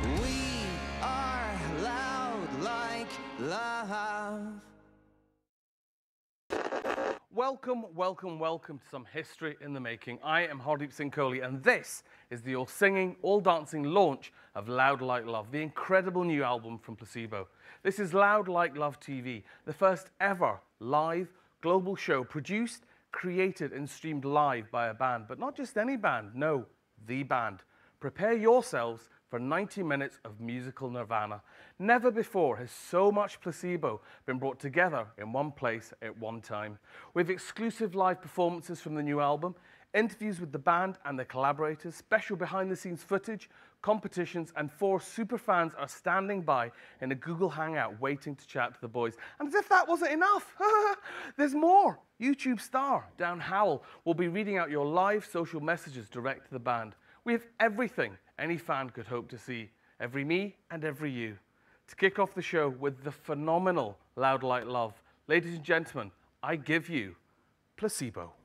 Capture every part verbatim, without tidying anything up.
We are loud like love. Welcome, welcome, welcome to some history in the making. I am Hardeep Singh Kohli, and this is the all-singing, all-dancing launch of Loud Like Love, the incredible new album from Placebo. This is Loud Like Love T V, the first ever live global show produced, created and streamed live by a band, but not just any band, no, the band. Prepare yourselves for ninety minutes of musical nirvana. Never before has so much Placebo been brought together in one place at one time. With exclusive live performances from the new album, interviews with the band and their collaborators, special behind-the-scenes footage, competitions, and four super fans are standing by in a Google Hangout waiting to chat to the boys. And as if that wasn't enough, there's more. YouTube star Dan Howell will be reading out your live social messages direct to the band. We have everything any fan could hope to see, every me and every you. To kick off the show with the phenomenal Loud Like Love, ladies and gentlemen, I give you Placebo.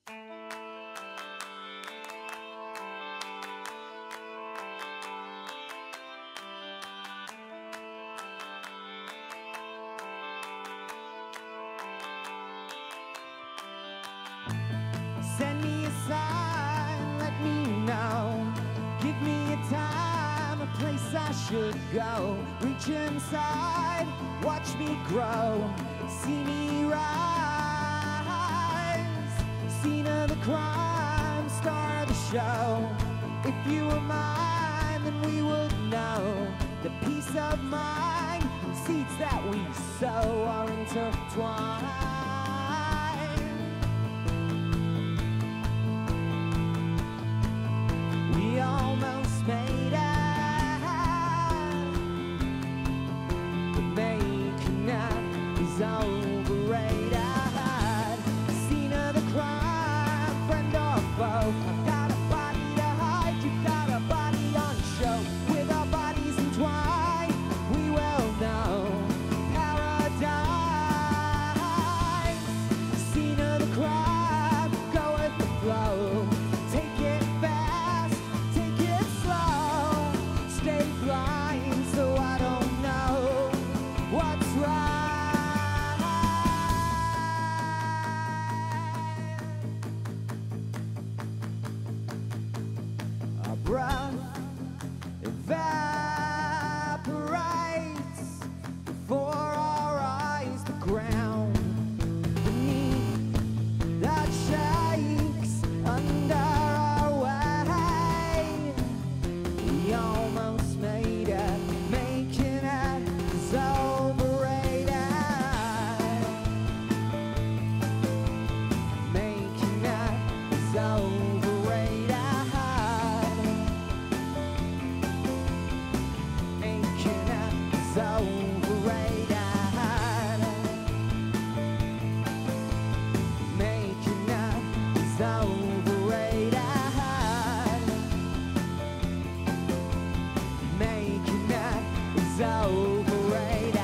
Send me a sign, let me know. Give me a time, a place I should go. Reach inside, watch me grow. See me rise. Scene of the crime, star of the show. If you were mine, then we would know. The peace of mind, seeds that we sow are intertwined. We almost made it, but making it is overrated. Scene of the crime, friend or foe. I've got a body to hide, you've got a body on show. With our bodies entwined, we will know paradise. Scene of the crime, go with the flow. Take it fast, take it slow. Stay blind so I don't know what's right. Our breath evaporates before our eyes. The ground beneath that shakes under our weight. We almost made it, making it is overrated. Making it is overrated. Making it is overrated. Making it is overrated. Making it is overrated.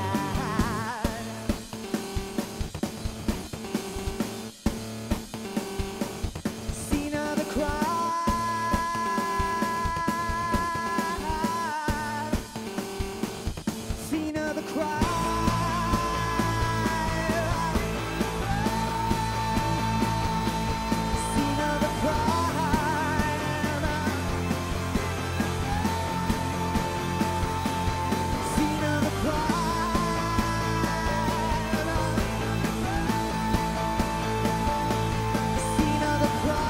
Scene of the crime. Scene of the crime. Scene of the crime. Scene of the crime. Scene of the crime.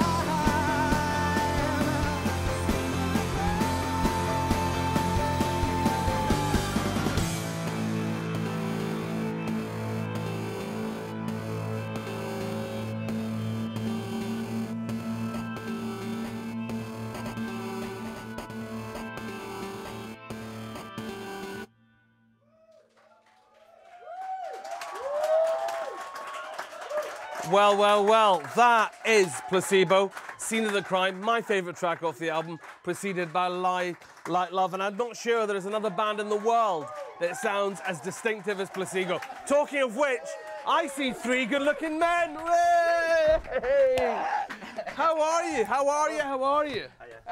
Well, well, well, that is Placebo, Scene of the Crime, my favourite track off the album, preceded by Lie Like Love. And I'm not sure there is another band in the world that sounds as distinctive as Placebo. Talking of which, I see three good-looking men. Way! How are you? How are you? How are you?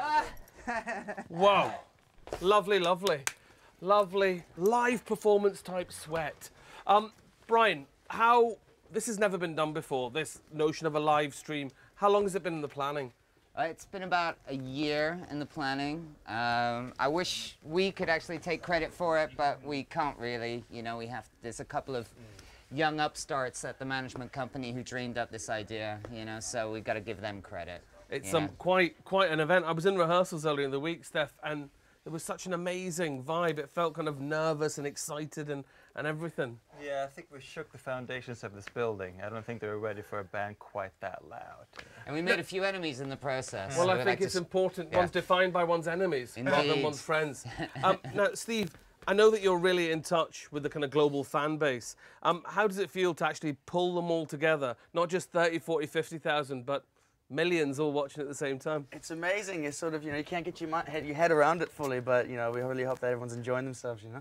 Wow. Lovely, lovely. Lovely live performance type sweat. Um, Brian, how... This has never been done before, this notion of a live stream. How long has it been in the planning? Uh, it's been about a year in the planning. Um, I wish we could actually take credit for it, but we can't really. You know, we have, there's a couple of young upstarts at the management company who dreamed up this idea, you know, so we've got to give them credit. It's you um, know? quite, quite an event. I was in rehearsals earlier in the week, Steph, and there was such an amazing vibe. It felt kind of nervous and excited and, and everything. Yeah, I think we shook the foundations of this building. I don't think they were ready for a band quite that loud. And we made a few enemies in the process. Well, so I we'd think like to it's s- important yeah. one's defined by one's enemies rather than Indeed. one's friends. Um, now, Steve, I know that you're really in touch with the kind of global fan base. Um, how does it feel to actually pull them all together? Not just thirty, forty, fifty thousand, but millions all watching at the same time. It's amazing. It's sort of, you know, you can't get your, mi- head, your head around it fully, but, you know, we really hope that everyone's enjoying themselves, you know.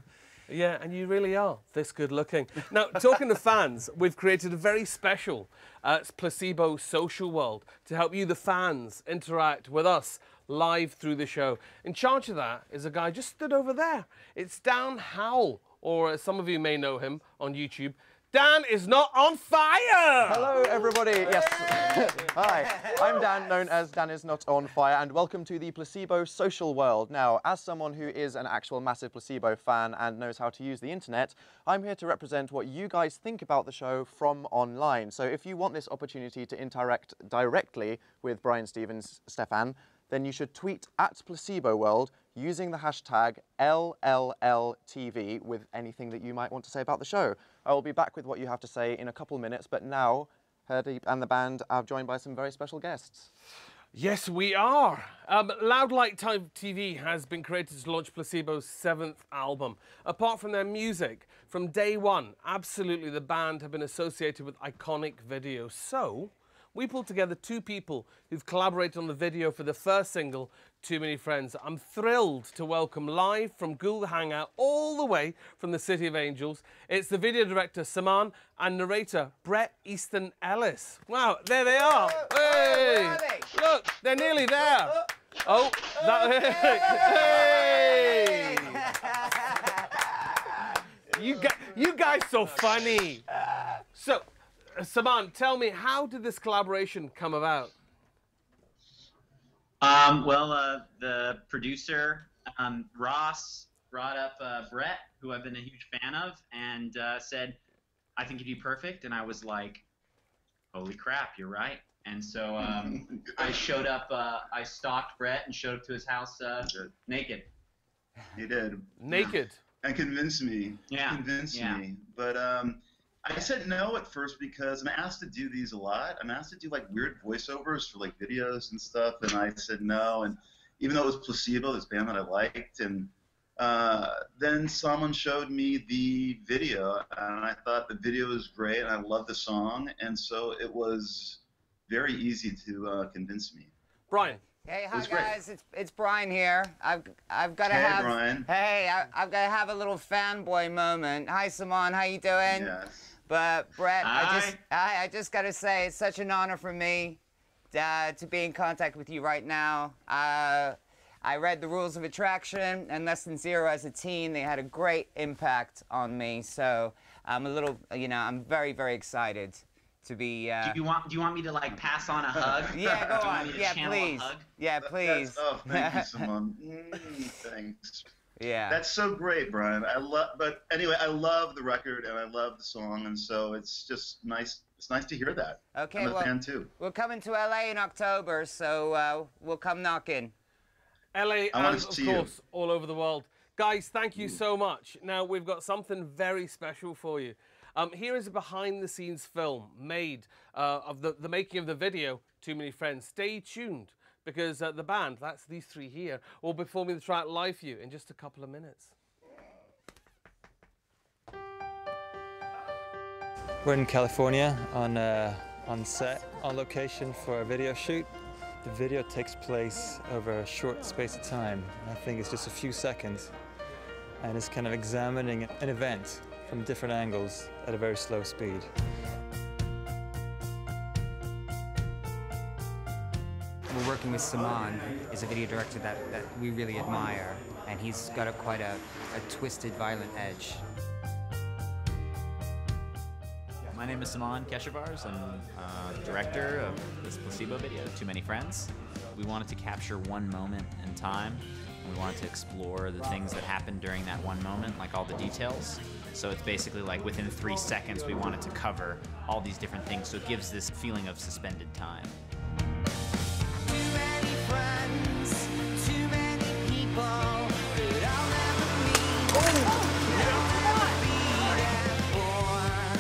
Yeah, and you really are this good looking. Now, talking to fans, we've created a very special uh, Placebo social world to help you, the fans, interact with us live through the show. In charge of that is a guy just stood over there. It's Dan Howell, or as some of you may know him on YouTube, Dan is not on fire! Hello, everybody. Yes. Hi, I'm Dan, known as Dan is not on fire, and welcome to the Placebo social world. Now, as someone who is an actual massive Placebo fan and knows how to use the internet, I'm here to represent what you guys think about the show from online. So if you want this opportunity to interact directly with Brian Stevens, Stefan, then you should tweet at Placebo World using the hashtag L L L T V with anything that you might want to say about the show. I will be back with what you have to say in a couple minutes, but now Hardeep and the band are joined by some very special guests. Yes, we are. Um, Loudlight T V has been created to launch Placebo's seventh album. Apart from their music, from day one, absolutely the band have been associated with iconic videos. So, we pulled together two people who've collaborated on the video for the first single, Too Many Friends. I'm thrilled to welcome live from Google Hangout all the way from the City of Angels. It's the video director, Saman, and narrator, Bret Easton Ellis. Wow, there they are. Hey, look, they're nearly there. Oh, that, hey. You, guys, you guys so funny. So, Uh, Saman, tell me, how did this collaboration come about? Um, well, uh, the producer, um, Ross, brought up uh, Bret, who I've been a huge fan of, and uh, said, I think you'd be perfect. And I was like, holy crap, you're right. And so um, I showed up, uh, I stalked Bret and showed up to his house uh, naked. He did. Naked? And convinced me. Yeah. Convinced yeah. me. But um, I said no at first because I'm asked to do these a lot. I'm asked to do like weird voiceovers for like videos and stuff, and I said no. And even though it was Placebo, this band that I liked, and uh, then someone showed me the video, and I thought the video was great, and I loved the song, and so it was very easy to uh, convince me. Brian. Hey, hi was great. guys, it's it's Brian here. I've I've got to Hey, have Brian. Hey, I, I've got to have a little fanboy moment. Hi, Saman, how you doing? Yes. But Bret, I Hi. just I, I just got to say it's such an honor for me uh, to be in contact with you right now. Uh, I read The Rules of Attraction and Less Than Zero as a teen. They had a great impact on me. So I'm a little, you know, I'm very very excited to be. Uh, Do you want Do you want me to like pass on a hug? yeah, go Do you want on. me to Yeah, channel a please. hug? Yeah, That- please. That's, oh, thank you, Simone. Mm, thanks. Yeah. That's so great, Brian. I love, but anyway, I love the record and I love the song, and so it's just nice. It's nice to hear that. Okay, I'm a well, fan too. we're coming to L A in October, so uh, we'll come knocking. L A I and, wanna of see you. course, all over the world. Guys, thank you so much. Now, we've got something very special for you. Um, here is a behind-the-scenes film made uh, of the, the making of the video, Too Many Friends. Stay tuned, because uh, the band, that's these three here, will be performing the track live for you in just a couple of minutes. We're in California on, uh, on set, on location for a video shoot. The video takes place over a short space of time. I think it's just a few seconds. And it's kind of examining an event from different angles at a very slow speed. We're working with Saman, is a video director that, that we really admire, and he's got a, quite a, a twisted, violent edge. My name is Saman Keshavars. I'm uh, director of this Placebo video, Too Many Friends. We wanted to capture one moment in time, and we wanted to explore the things that happened during that one moment, like all the details. So it's basically like within three seconds we wanted to cover all these different things, so it gives this feeling of suspended time. Too many friends, too many people that I'll never meet. I'll never be there for.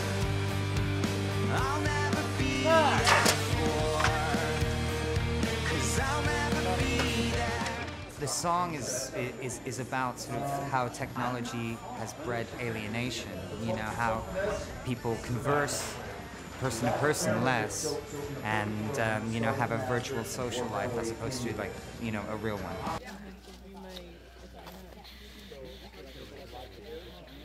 I'll never be there for. 'Cause I'll never be there. The song is, is, is about sort of how technology has bred alienation, you know, how people converse person to person less and, um, you know, have a virtual social life as opposed to, like, you know, a real one.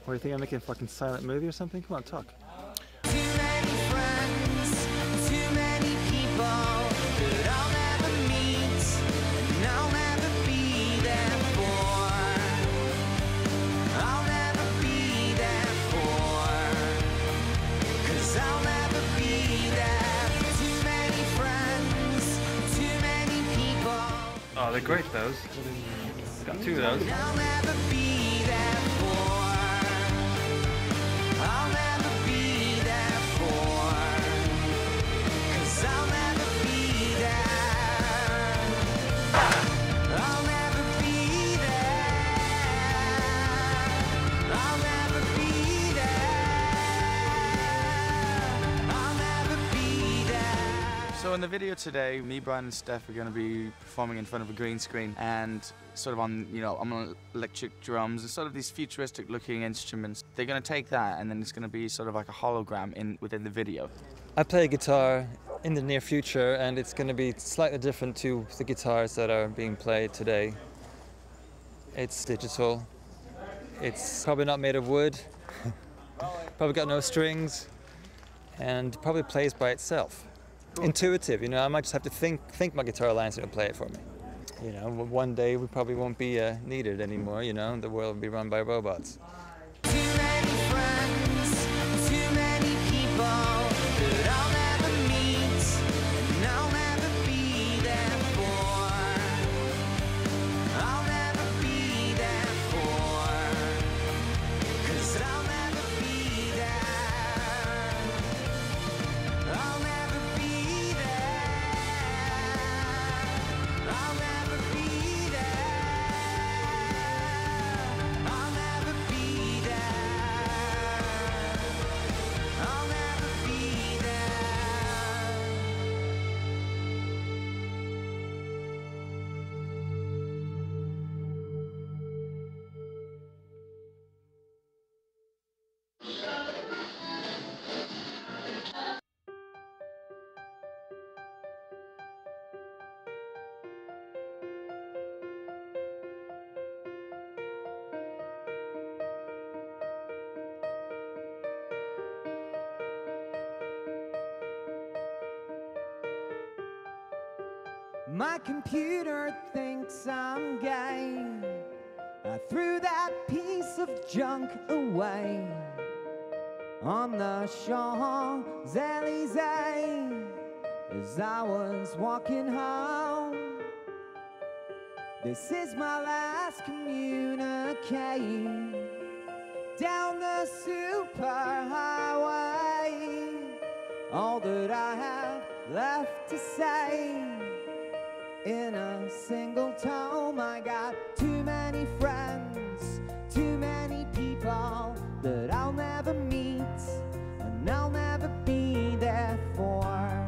What, do you think I'm making a fucking silent movie or something? Come on, talk. Too many friends, too many people that I'll never meet, and I'll never be there for. I'll never be there for, 'cause I'll never be there. Too many friends, too many people. Oh, they're great, those. Got two of those. I'll never be there for. I'll never be there for. 'Cause I'll never be there. I'll never be there. I'll never be there. I'll never be there. So in the video today, me, Brian, and Steph are going to be performing in front of a green screen and sort of on, you know, I'm on electric drums and sort of these futuristic-looking instruments. They're going to take that and then it's going to be sort of like a hologram in within the video. I play guitar in the near future, and it's going to be slightly different to the guitars that are being played today. It's digital. It's probably not made of wood. Probably got no strings, and probably plays by itself. Intuitive, you know. I might just have to think think my guitar lines and it'll play it for me. You know, one day we probably won't be uh, needed anymore. You know, the world will be run by robots. Too many friends, too many people that I'll never meet, and I'll never be there for. I'll never be there for, 'cause I'll never be there. I'll never be there. I'll never be there. I'll never be there. I'll never be there. My computer thinks I'm gay. I threw that piece of junk away on the Champs-Elysees as I was walking home. This is my last communique down the superhighway. All that I have left to say in a single tome. I got too many friends, too many people that I'll never meet, and I'll never be there for.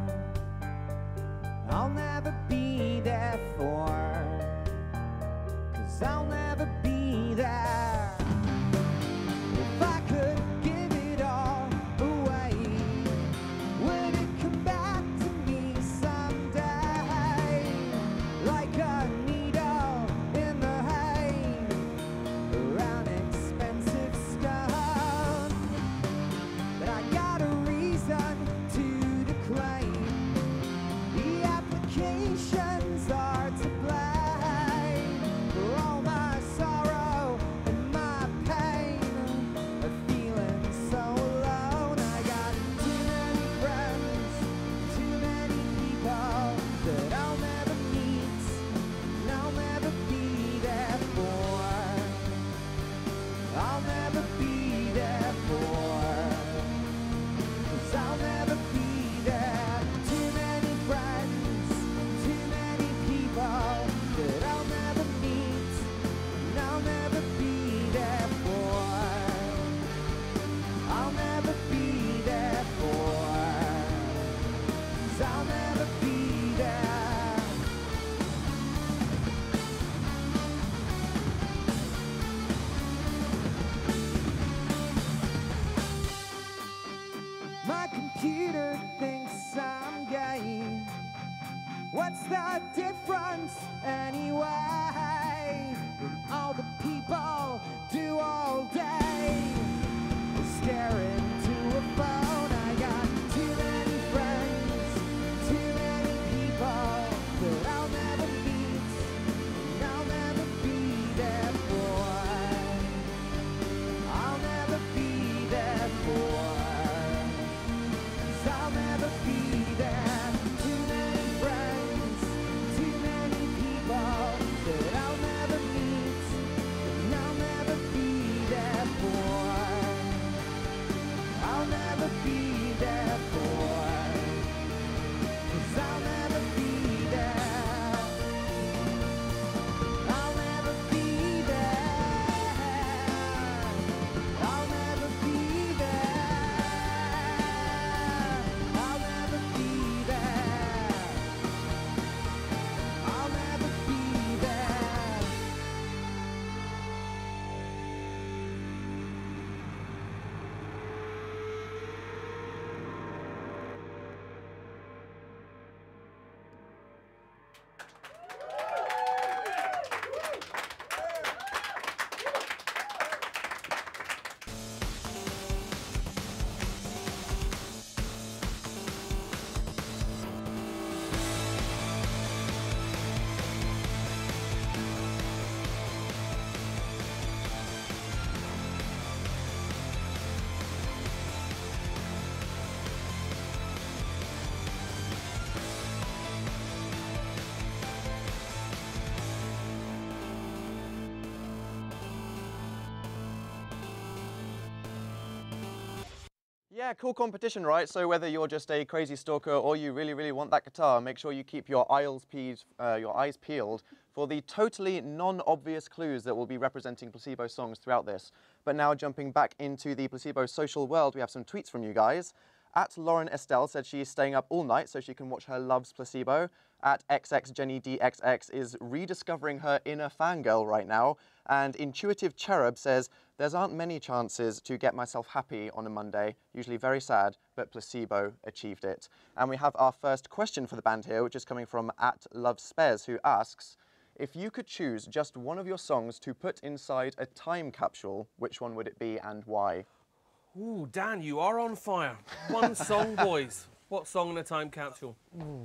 I'll never be there for, 'cause I'll never be there. If I could give it all away, would it come back to me someday? Like a needle in the hay, around expensive stone. But I got a reason to declaim. The applications are to blame for all my sorrow and my pain of feeling so alone. I got too many friends, too many people that I'll never meet, and I'll never be there for. I'll never be there for, 'cause I'll never be there. Too many friends, too many people that I'll never meet, and I'll never be there for. I'll never be there for, 'cause I'll never be there. My computer thinks I'm gay. What's the difference anyway? All the people do all day. Yeah, cool competition, right? So whether you're just a crazy stalker or you really, really want that guitar, make sure you keep your eyes peeled, uh, your eyes peeled for the totally non-obvious clues that will be representing Placebo songs throughout this. But now jumping back into the Placebo social world, we have some tweets from you guys. At Lauren Estelle said she is staying up all night so she can watch her Loves Placebo. At X X Jenny D X X is rediscovering her inner fangirl right now. And Intuitive Cherub says, there's aren't many chances to get myself happy on a Monday, usually very sad, but Placebo achieved it. And we have our first question for the band here, which is coming from at Love Spares, who asks, if you could choose just one of your songs to put inside a time capsule, which one would it be and why? Ooh, Dan, you are on fire. One song, boys. What song in a time capsule? Ooh.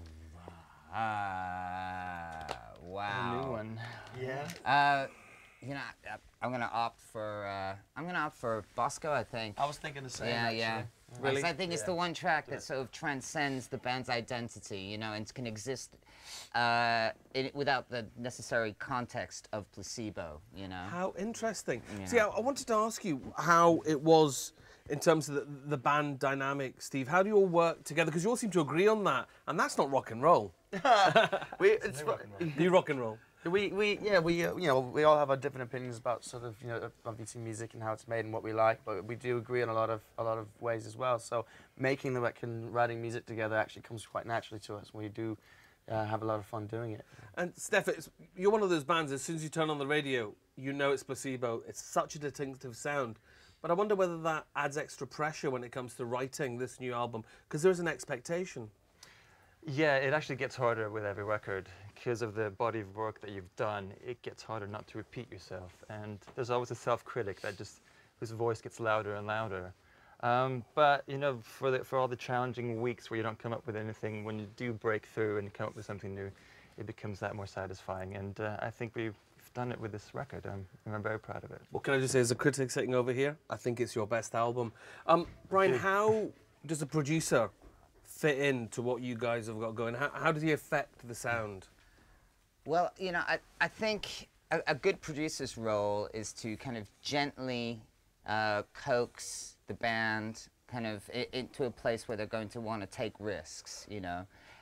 Uh, wow. A new one. Yeah. Uh, you know, I, I'm gonna opt for. Uh, I'm gonna opt for Bosco. I think. I was thinking the same. Yeah, actually. yeah. Really? Because I think it's Yeah. the one track that sort of transcends the band's identity, you know, and can exist uh, in, without the necessary context of Placebo, you know. How interesting. Yeah. See, I, I wanted to ask you how it was in terms of the, the band dynamic, Steve. How do you all work together? Because you all seem to agree on that, and that's not rock and roll. we, it's, You rock and roll. We, we, yeah, we, uh, you know, we all have our different opinions about sort of, you know, obviously music and how it's made and what we like, but we do agree on a lot of, a lot of ways as well. So making the record and writing music together actually comes quite naturally to us. We do uh, have a lot of fun doing it. And Steph, it's, you're one of those bands, as soon as you turn on the radio, you know it's Placebo. It's such a distinctive sound. But I wonder whether that adds extra pressure when it comes to writing this new album, because there's an expectation. Yeah, it actually gets harder with every record because of the body of work that you've done. It gets harder not to repeat yourself, and there's always a self-critic that just whose voice gets louder and louder. Um, but you know, for the, for all the challenging weeks where you don't come up with anything, when you do break through and come up with something new, it becomes that more satisfying. And uh, I think we've done it with this record. I'm, I'm very proud of it. Well, can I just say, as a critic sitting over here, I think it's your best album. Um, Brian, how does a producer fit into what you guys have got going? How, how does he affect the sound? Well, you know, I, I think a, a good producer's role is to kind of gently uh, coax the band kind of I, into a place where they're going to want to take risks, you know.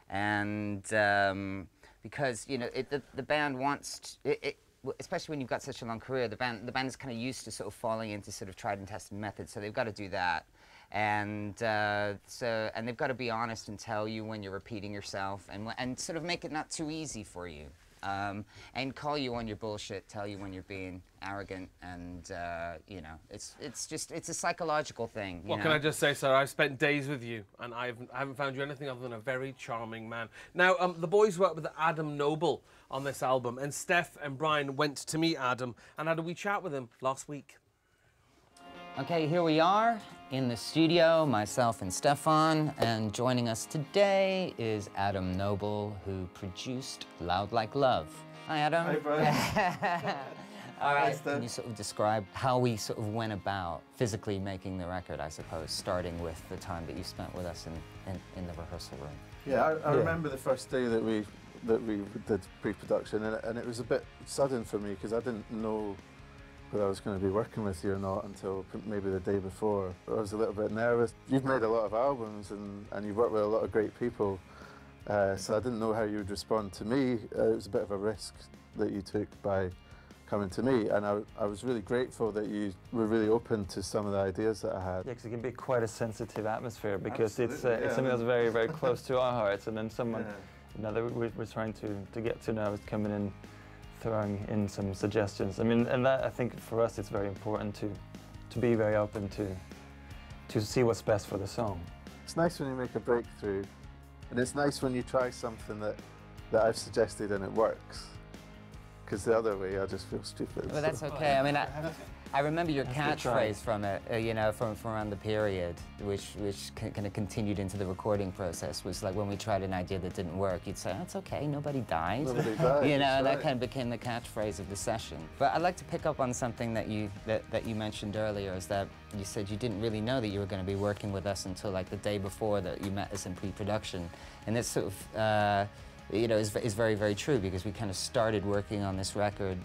And um, because, you know, it, the, the band wants, to, it, it, especially when you've got such a long career, the band, the band is kind of used to sort of falling into sort of tried and tested methods, so they've got to do that. And uh, so, and they've got to be honest and tell you when you're repeating yourself, and and sort of make it not too easy for you, um, and call you on your bullshit, tell you when you're being arrogant, and uh, you know, it's it's just it's a psychological thing. You What know? can I just say, sir? I've spent days with you, and I've, I haven't found you anything other than a very charming man. Now, um, the boys worked with Adam Noble on this album, and Steph and Brian went to meet Adam and had a wee chat with him last week. Okay, here we are in the studio, myself and Stefan, and joining us today is Adam Noble, who produced Loud Like Love. Hi, Adam. Hi, Brian. All right, can you sort of describe how we sort of went about physically making the record, I suppose, starting with the time that you spent with us in, in, in the rehearsal room? Yeah, I, I Yeah. remember the first day that we that we did pre-production, and, it- and it was a bit sudden for me because I didn't know whether I was going to be working with you or not until p- maybe the day before. I was a little bit nervous. You've made a lot of albums and, and you've worked with a lot of great people, uh, so I didn't know how you would respond to me. Uh, it was a bit of a risk that you took by coming to me, and I, I was really grateful that you were really open to some of the ideas that I had. Yeah, because it can be quite a sensitive atmosphere because it's, uh, Absolutely, it's yeah. something that's very, very close to our hearts, and then someone Yeah. you know, that we're, we're trying to, to get to now is coming in, throwing in some suggestions. I mean, and that, I think for us it's very important to, to be very open to, to see what's best for the song. It's nice when you make a breakthrough, and it's nice when you try something that, that I've suggested and it works. Because the other way, I just feel stupid. Well, that's so. okay. I mean, I, I remember your That's good try. catchphrase from it, uh, you know, from, from around the period, which which kind of continued into the recording process, was like when we tried an idea that didn't work, you'd say, that's okay, nobody died. Nobody died, You know, that's that right. kind of became the catchphrase of the session. But I'd like to pick up on something that you, that, that you mentioned earlier, is that you said you didn't really know that you were going to be working with us until like the day before that you met us in pre-production. And this sort of, uh, you know, is, is very, very true, because we kind of started working on this record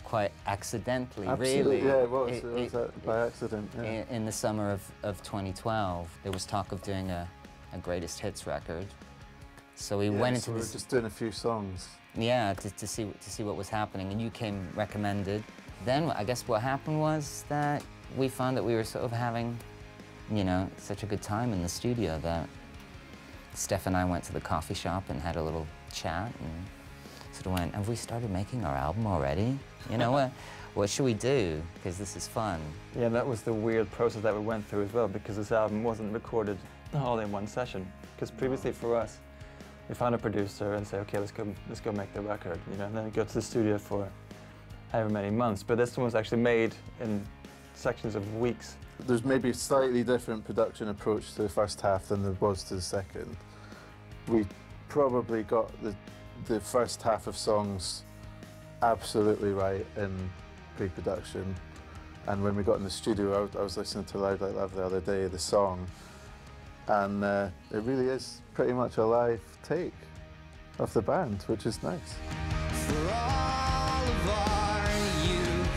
quite accidentally, Absolutely, really. yeah, it was. It, It, was it- uh, by accident. Yeah. in, in the summer of, of twenty twelve, there was talk of doing a, a greatest hits record. So we Yeah, went so into we were this, just doing a few songs. yeah, to, to see to see what was happening, and you came recommended. Then I guess what happened was that we found that we were sort of having, you know, such a good time in the studio that Steph and I went to the coffee shop and had a little chat and sort of went, have we started making our album already? You know, what, what should we do? Because this is fun. Yeah, that was the weird process that we went through as well, because this album wasn't recorded all in one session. Because previously for us, we found a producer and say, okay, let's go, let's go make the record, you know, and then go to the studio for however many months. But this one was actually made in sections of weeks. There's maybe a slightly different production approach to the first half than there was to the second. We probably got the, the first half of songs absolutely right in pre-production. And when we got in the studio, I, I was listening to Loud Like Love the other day, the song, and uh, it really is pretty much a live take of the band, which is nice. For all of our youth.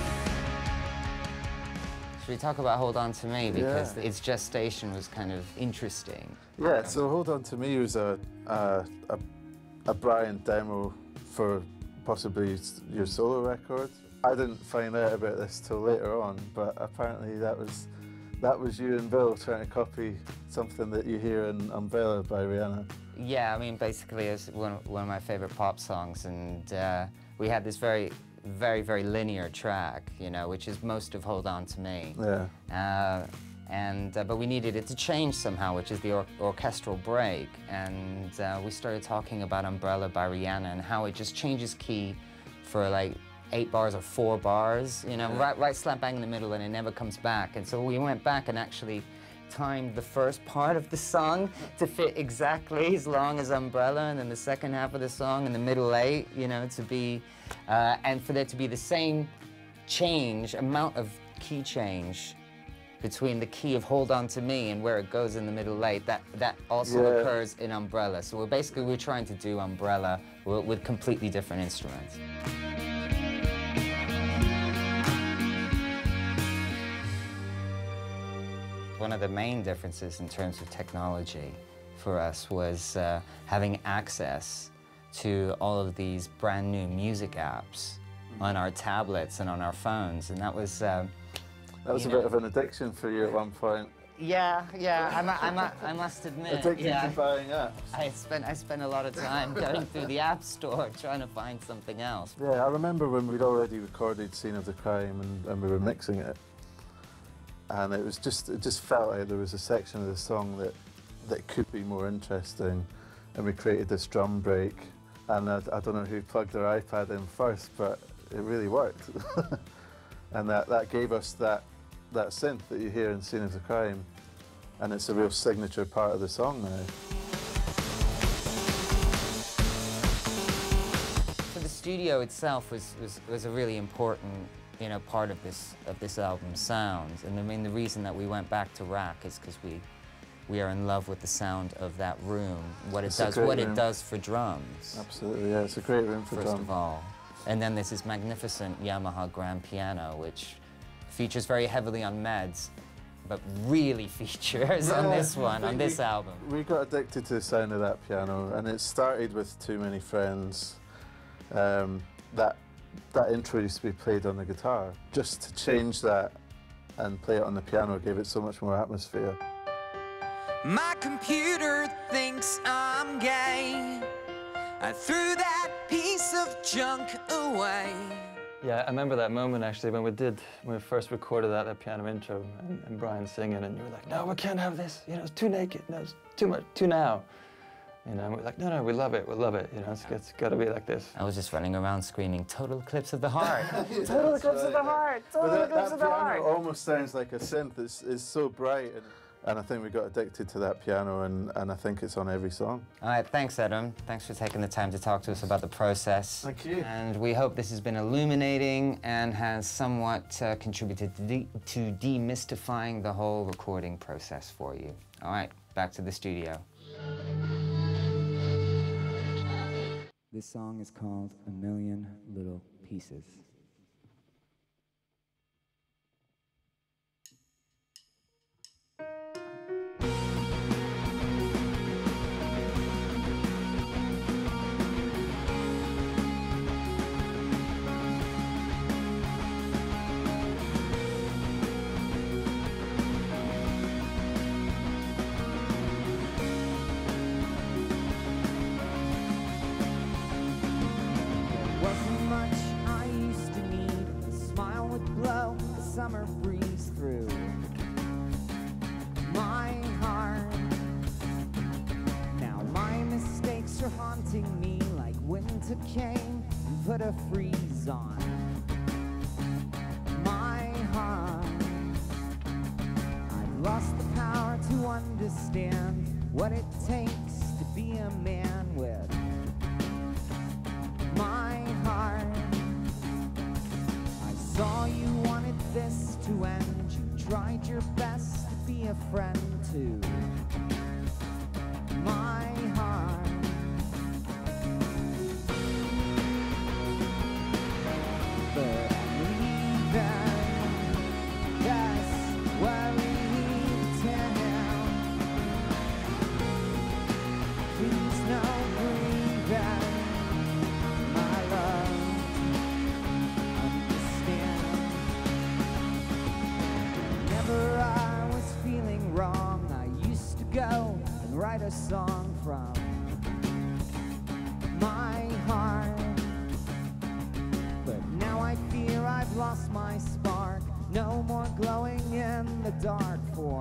Should we talk about Hold On To Me? Because Yeah. its gestation was kind of interesting. Yeah, so Hold On To Me was a, a, a, a Brian demo for possibly your solo record. I didn't find out about this till later on, but apparently that was that was you and Bill trying to copy something that you hear in Umbrella by Rihanna. Yeah, I mean, basically it's one of, one of my favorite pop songs, and uh, we had this very, very, very linear track, you know, which is most of Hold On To Me. Yeah. Uh, and, uh, but we needed it to change somehow, which is the or orchestral break. And uh, we started talking about Umbrella by Rihanna and how it just changes key for like eight bars or four bars, you know, right, right slap bang in the middle, and it never comes back. And so we went back and actually timed the first part of the song to fit exactly as long as Umbrella, and then the second half of the song in the middle eight, you know, to be, uh, and for there to be the same change, amount of key change between the key of Hold On To Me and where it goes in the middle eight, that, that also Yeah. occurs in Umbrella. So we're basically, we're trying to do Umbrella with, with completely different instruments. One of the main differences in terms of technology for us was uh, having access to all of these brand new music apps on our tablets and on our phones, and that was... Uh, That was a you know, bit of an addiction for you at one point. Yeah, yeah, I, mu I, mu I must admit. Addicted yeah, to buying apps. I spent, I spent a lot of time going through the App Store trying to find something else. Yeah, I remember when we'd already recorded Scene of the Crime and, and we were mixing it. And it was just, it just felt like there was a section of the song that, that could be more interesting. And we created this drum break. And I, I don't know who plugged their iPad in first, but it really worked. And that, that gave us that, that synth that you hear in Scene of the Crime. And it's a real signature part of the song now. So the studio itself was, was, was a really important, you know, part of this, of this album's sound. And I mean, the reason that we went back to Rack is because we, we are in love with the sound of that room, what it It's a does, great what room. it does for drums. Absolutely, yeah, it's a great room for First drum. of all. And then there's this magnificent Yamaha grand piano, which features very heavily on Meds, but really features on Yeah, this one, I on think this we, album. We got addicted to the sound of that piano, and it started with Too Many Friends. Um, that, that intro used to be played on the guitar. Just to change that and play it on the piano gave it so much more atmosphere. My computer thinks I'm gay. I threw that piece of junk away. Yeah, I remember that moment actually when we did, when we first recorded that, that piano intro and, and Brian singing, and you were like, no, we can't have this, you know, it's too naked, no, it's too much, too now. You know, and we're like, no, no, we love it, we love it, you know, it's, it's got to be like this. I was just running around screaming, total eclipse of the heart. Yeah, Total that's eclipse of the right. heart, But total that, eclipse that of the piano heart. almost sounds like a synth. It's, it's so bright, and, and I think we got addicted to that piano, and, and I think it's on every song. All right, thanks, Adam. Thanks for taking the time to talk to us about the process. Thank you. And we hope this has been illuminating and has somewhat uh, contributed to, de to demystifying the whole recording process for you. All right, back to the studio. This song is called A Million Little Pieces. summer breeze through my heart. Now my mistakes are haunting me like winter came and put a freeze on my heart. I've lost the power to understand what it takes to be a man with my heart. I saw you wanted this to end. You tried your best to be a friend to my heart. But I'm leaving, that's where we need to now. Please no grieving, my love, understand. Whenever I was feeling wrong, I used to go and write a song from my heart. But now I fear I've lost my spark. No more glowing in the dark for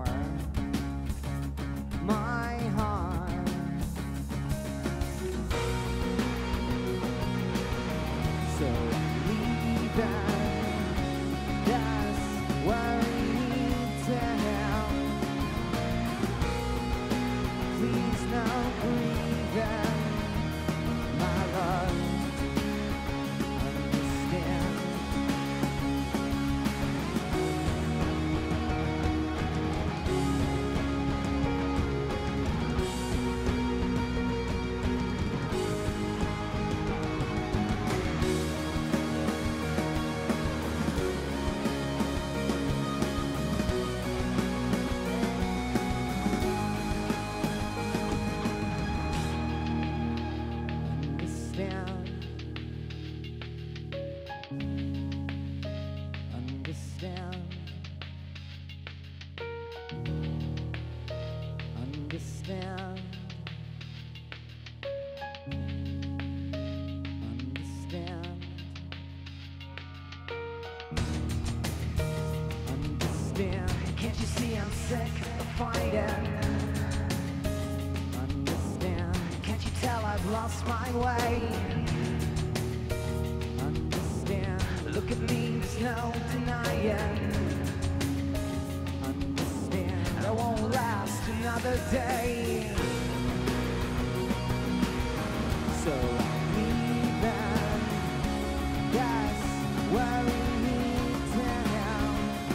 my heart. So I'm leaving, that's where we need to help. Please no grieving, my love, understand. Understand. Understand. Understand. Understand. Understand. Can't you see I'm sick of fighting? Understand. Can't you tell I've lost my way? Understand. Look at me, there's no denying. Understand. I won't last another day. So I'm leaving. That's where we need to now.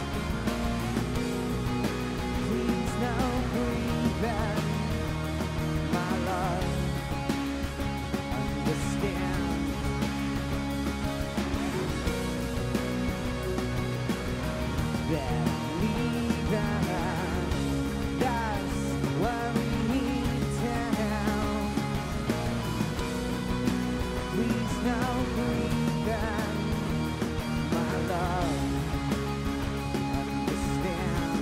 Please no grieving, my love, understand. That I'm leaving, that's where we need to now. Please no grieving, my love, understand.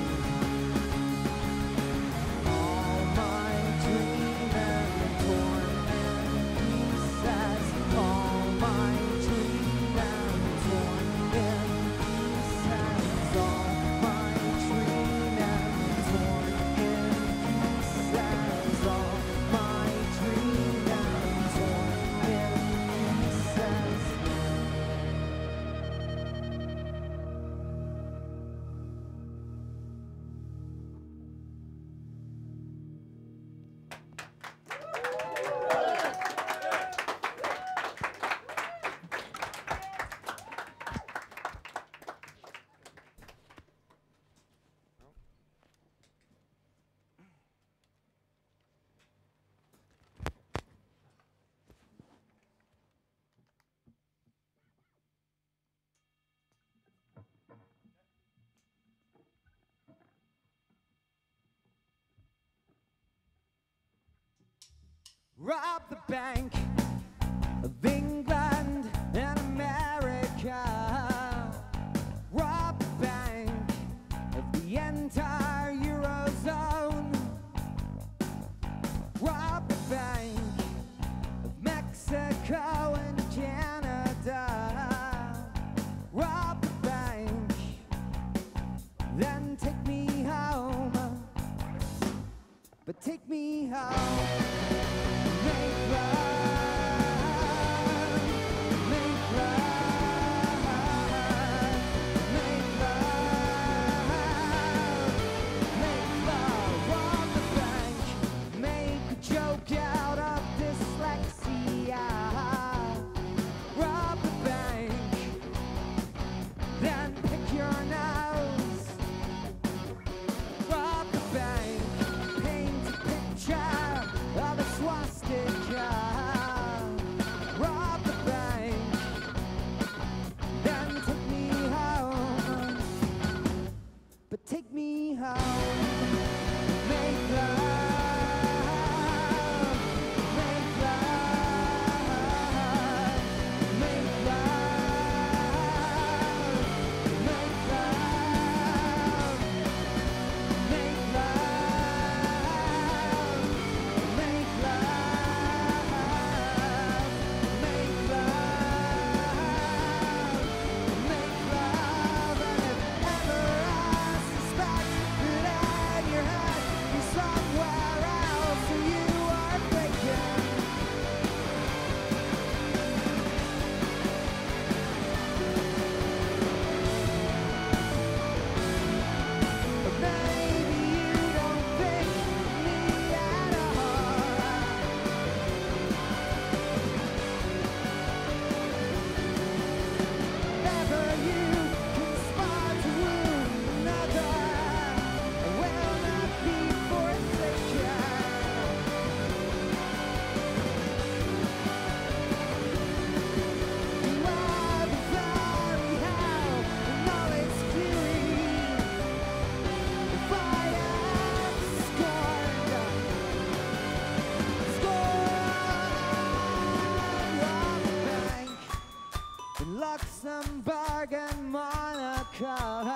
All my dreaming torn in pieces. All my dreaming torn in pieces. All my dreaming torn in pieces. All my dreaming torn in pieces. Rob the bank of England and America. Rob the bank of the entire Eurozone. Rob the bank of Mexico and Canada. Rob the bank take me home. Make love, make love, make love, make love on the bank. Make a joke out of dyslexia. Rob the bank, then pick your nose. Rob the bank, paint a picture of a swastika. Rob the bank, then take me home. But take me home. Make love, make love, make love, make love, make love, make love, make love, make love. And if ever I suspect that in your head you're somewhere else, or you are faking, or maybe you don't think me at all. Never you conspire to wound another. I will not be forsaken. You are the very hell and all its fury. If I am scorned, scorned on the bank in Luxembourg and Monaco.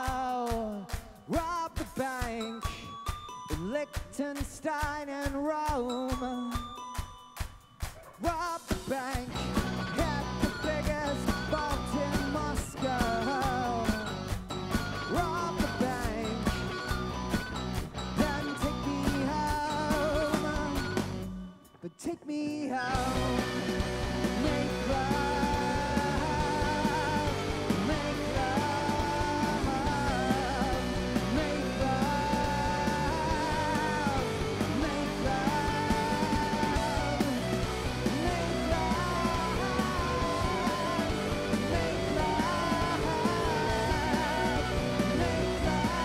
Rob the bank in Liechtenstein and Rome. Rob the bank, get the biggest vault in Moscow. Rob the bank, then take me home. But take me home. Make love, make love, make love, make love, make love, make love, make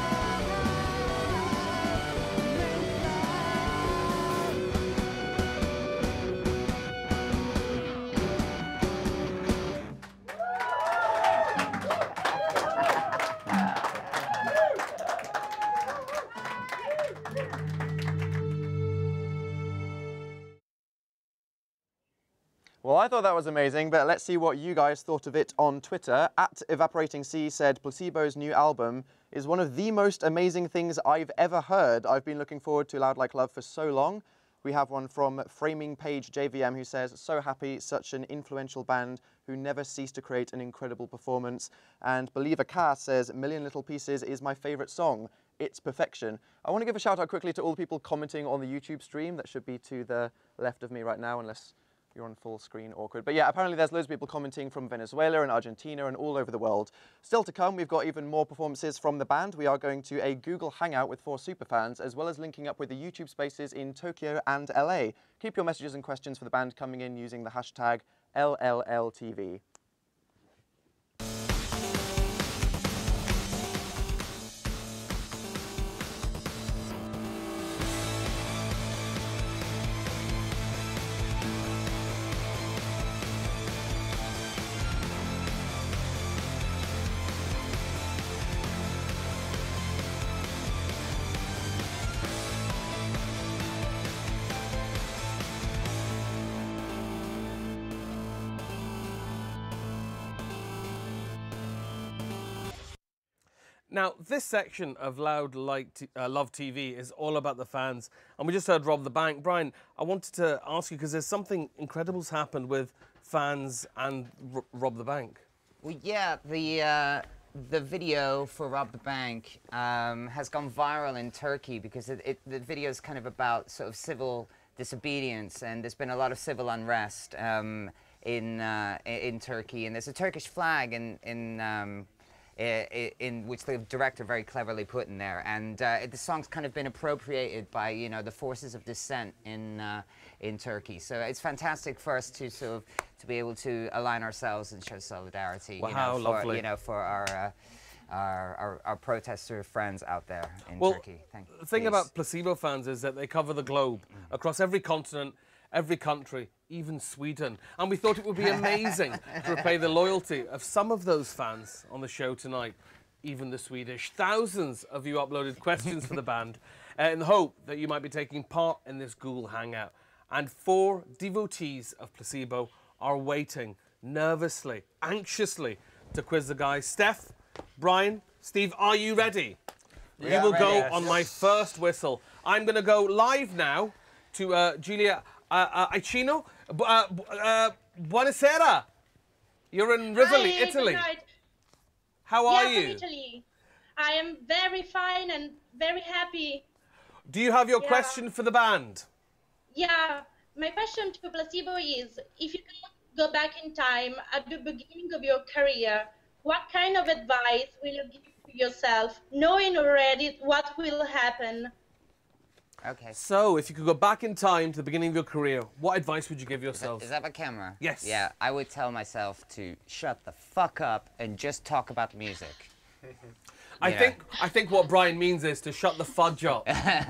Well, I thought that was amazing, but let's see what you guys thought of it on Twitter. At Evaporating Sea said, Placebo's new album is one of the most amazing things I've ever heard. I've been looking forward to Loud Like Love for so long. We have one from Framing Page J V M who says, so happy, such an influential band who never cease to create an incredible performance. And Believer Cass says, Million Little Pieces is my favorite song. It's perfection. I want to give a shout out quickly to all the people commenting on the YouTube stream. That should be to the left of me right now, unless you're on full screen, awkward. But yeah, apparently there's loads of people commenting from Venezuela and Argentina and all over the world. Still to come, we've got even more performances from the band. We are going to a Google Hangout with four superfans, as well as linking up with the YouTube spaces in Tokyo and L A. Keep your messages and questions for the band coming in using the hashtag L L L T V. Now, this section of Loud Like T uh, Love T V is all about the fans, and we just heard Rob the Bank. Brian, I wanted to ask you, because there's something incredible's happened with fans and R Rob the Bank. Well, yeah, the uh, the video for Rob the Bank um, has gone viral in Turkey because it, it, the video is kind of about sort of civil disobedience, and there's been a lot of civil unrest um, in uh, in Turkey, and there's a Turkish flag in in. Um, In, in which the director very cleverly put in there, and uh, the song's kind of been appropriated by you know the forces of dissent in uh, in Turkey. So it's fantastic for us to sort of to be able to align ourselves and show solidarity. Wow, you know, for, lovely. You know, for our, uh, our, our our protester friends out there in well, Turkey. Thank you. The thing Please. about Placebo fans is that they cover the globe Mm. across every continent, every country, even Sweden. And we thought it would be amazing to repay the loyalty of some of those fans on the show tonight, even the Swedish. Thousands of you uploaded questions for the band uh, in the hope that you might be taking part in this Google Hangout. And four devotees of Placebo are waiting nervously, anxiously to quiz the guys. Steph, Brian, Steve, are you ready? Yeah, you will ready. go Yes. on my first whistle. I'm going to go live now to uh, Julia uh, uh, Icino. Bu- uh, bu- uh, buonasera. You're in Rivoli, Hi, Italy. good night. How are yeah, you? from Italy. I am very fine and very happy. Do you have your Yeah. question for the band? Yeah, my question to Placebo is, if you can go back in time at the beginning of your career, what kind of advice will you give to yourself, knowing already what will happen? Okay. So, if you could go back in time to the beginning of your career, what advice would you give Is that, yourself? is that my camera? Yes. Yeah, I would tell myself to shut the fuck up and just talk about music. I Yeah. think I think what Brian means is to shut the fudge up.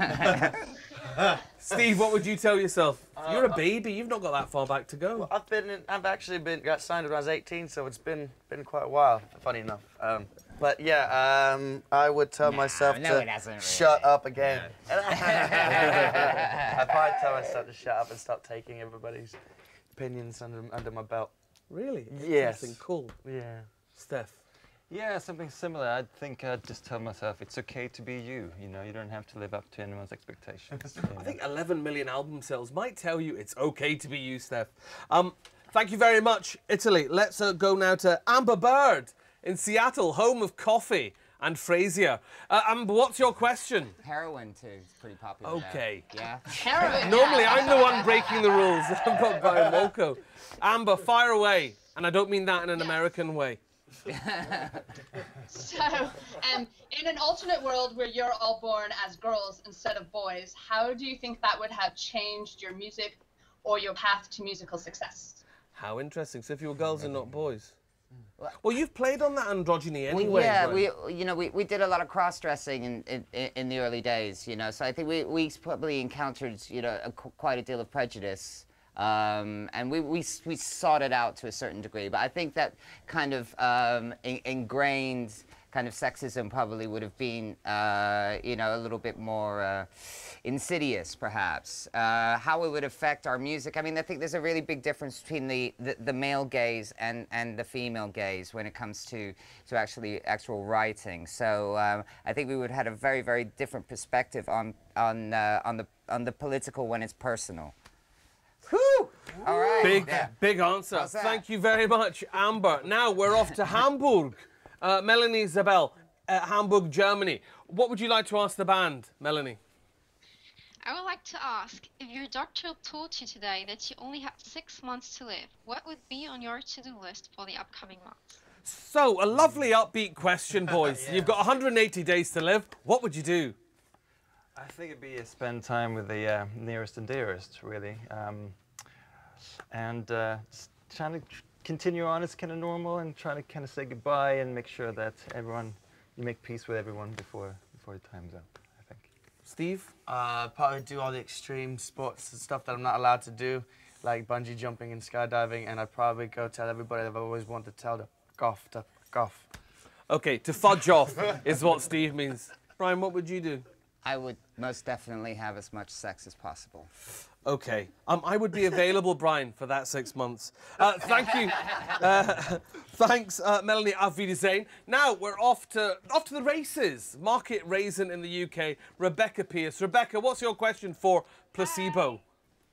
Steve, what would you tell yourself? You're a baby. You've not got that far back to go. Well, I've been, in, I've actually been got signed when I was eighteen, so it's been been quite a while. Funny enough. Um, but yeah, um, I would tell Nah, myself no, to it hasn't shut really. up again. I'd probably tell myself to shut up and stop taking everybody's opinions under under my belt. Really? Yes. Interesting. Cool. Yeah. Steph. Yeah, something similar. I think I'd just tell myself it's okay to be you. You know, you don't have to live up to anyone's expectations. you I know. think eleven million album sales might tell you it's okay to be you, Steph. Um, thank you very much, Italy. Let's uh, go now to Amber Bird in Seattle, home of coffee and Frasier. Uh, Amber, what's your question? Heroin, too. It's pretty popular there. Okay. Yeah? Heroin. Normally, I'm the one breaking the rules. I'm not Brian Molko. Amber, fire away. And I don't mean that in an American way. So, um, in an alternate world where you're all born as girls instead of boys, how do you think that would have changed your music or your path to musical success? How interesting. So if you were girls and not boys. Well, you've played on that androgyny We, anyway. yeah, Brian. we you know we, we did a lot of cross-dressing in, in in the early days, you know. So I think we we probably encountered you know a, quite a deal of prejudice, um, and we, we we sought it out to a certain degree. But I think that kind of um, in, ingrained kind of sexism probably would have been uh, you know a little bit more uh, insidious, perhaps. Uh, how it would affect our music. I mean, I think there's a really big difference between the, the, the male gaze and, and the female gaze when it comes to, to actually actual writing. So um, I think we would have had a very, very different perspective on on uh, on the on the political when it's personal. Whew! All right. Big, Yeah. big answer. How's that? Thank you very much, Amber. Now we're off to Hamburg. Uh, Melanie Isabel, uh, Hamburg, Germany. What would you like to ask the band, Melanie? I would like to ask, if your doctor told you today that you only have six months to live, what would be on your to-do list for the upcoming months? So, a lovely upbeat question, boys. Yeah. You've got one hundred eighty days to live. What would you do? I think it'd be uh, spend time with the uh, nearest and dearest, really, um, and uh, s- trying to tr- continue on as kind of normal and trying to kind of say goodbye and make sure that everyone, you make peace with everyone before before the time's up. I think. Steve? Uh, probably do all the extreme sports and stuff that I'm not allowed to do, like bungee jumping and skydiving, and I'd probably go tell everybody that I've always wanted to tell to golf, to golf. Okay, to fudge off is what Steve means. Brian, what would you do? I would most definitely have as much sex as possible. Okay. Um, I would be available, Brian, for that six months. Uh, thank you. Uh, thanks, uh, Melanie. Auf Wiedersehen. Now we're off to off to the races. Market Raisin in the U K. Rebecca Pierce. Rebecca, what's your question for Placebo?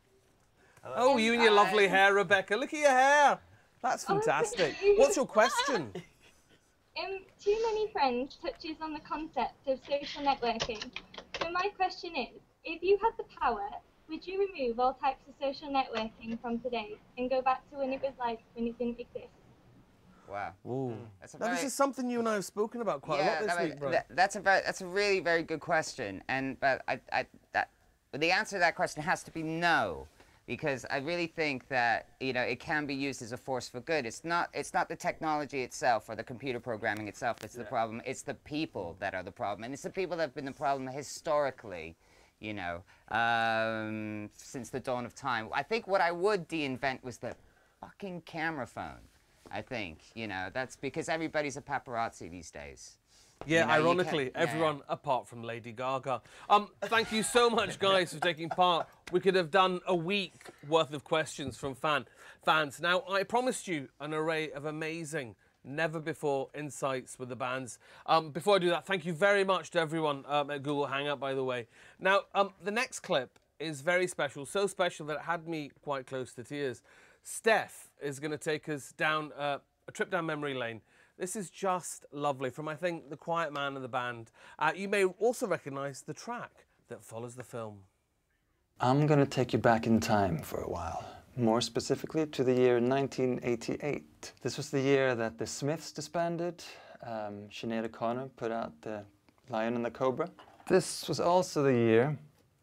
Oh, you and your lovely hair, Rebecca. Look at your hair. That's fantastic. What's your question? Um, Too Many Friends touches on the concept of social networking. So my question is, if you had the power, would you remove all types of social networking from today and go back to when it was like, when it didn't exist? Wow. Ooh. That's a Now, very, this is something you and I have spoken about quite yeah, a lot this that, week, bro. that, that's a very, that's a really very good question, and but I, I that but the answer to that question has to be no, because I really think that you know it can be used as a force for good. It's not it's not the technology itself or the computer programming itself that's yeah. the problem. It's the people that are the problem, and it's the people that have been the problem historically. You know, um, since the dawn of time. I think what I would de-invent was the fucking camera phone. I think, you know, that's because everybody's a paparazzi these days. Yeah, you know, ironically, everyone yeah. apart from Lady Gaga. Um, thank you so much, guys, for taking part. We could have done a week worth of questions from fan fans. Now, I promised you an array of amazing, never-before insights with the bands. Um, before I do that, thank you very much to everyone um, at Google Hangout, by the way. Now, um, the next clip is very special, so special that it had me quite close to tears. Steph is going to take us down uh, a trip down memory lane. This is just lovely from, I think, The Quiet Man and the band. Uh, you may also recognise the track that follows the film. I'm going to take you back in time for a while. More specifically to the year nineteen eighty-eight. This was the year that the Smiths disbanded. Um, Sinead O'Connor put out the Lion and the Cobra. This was also the year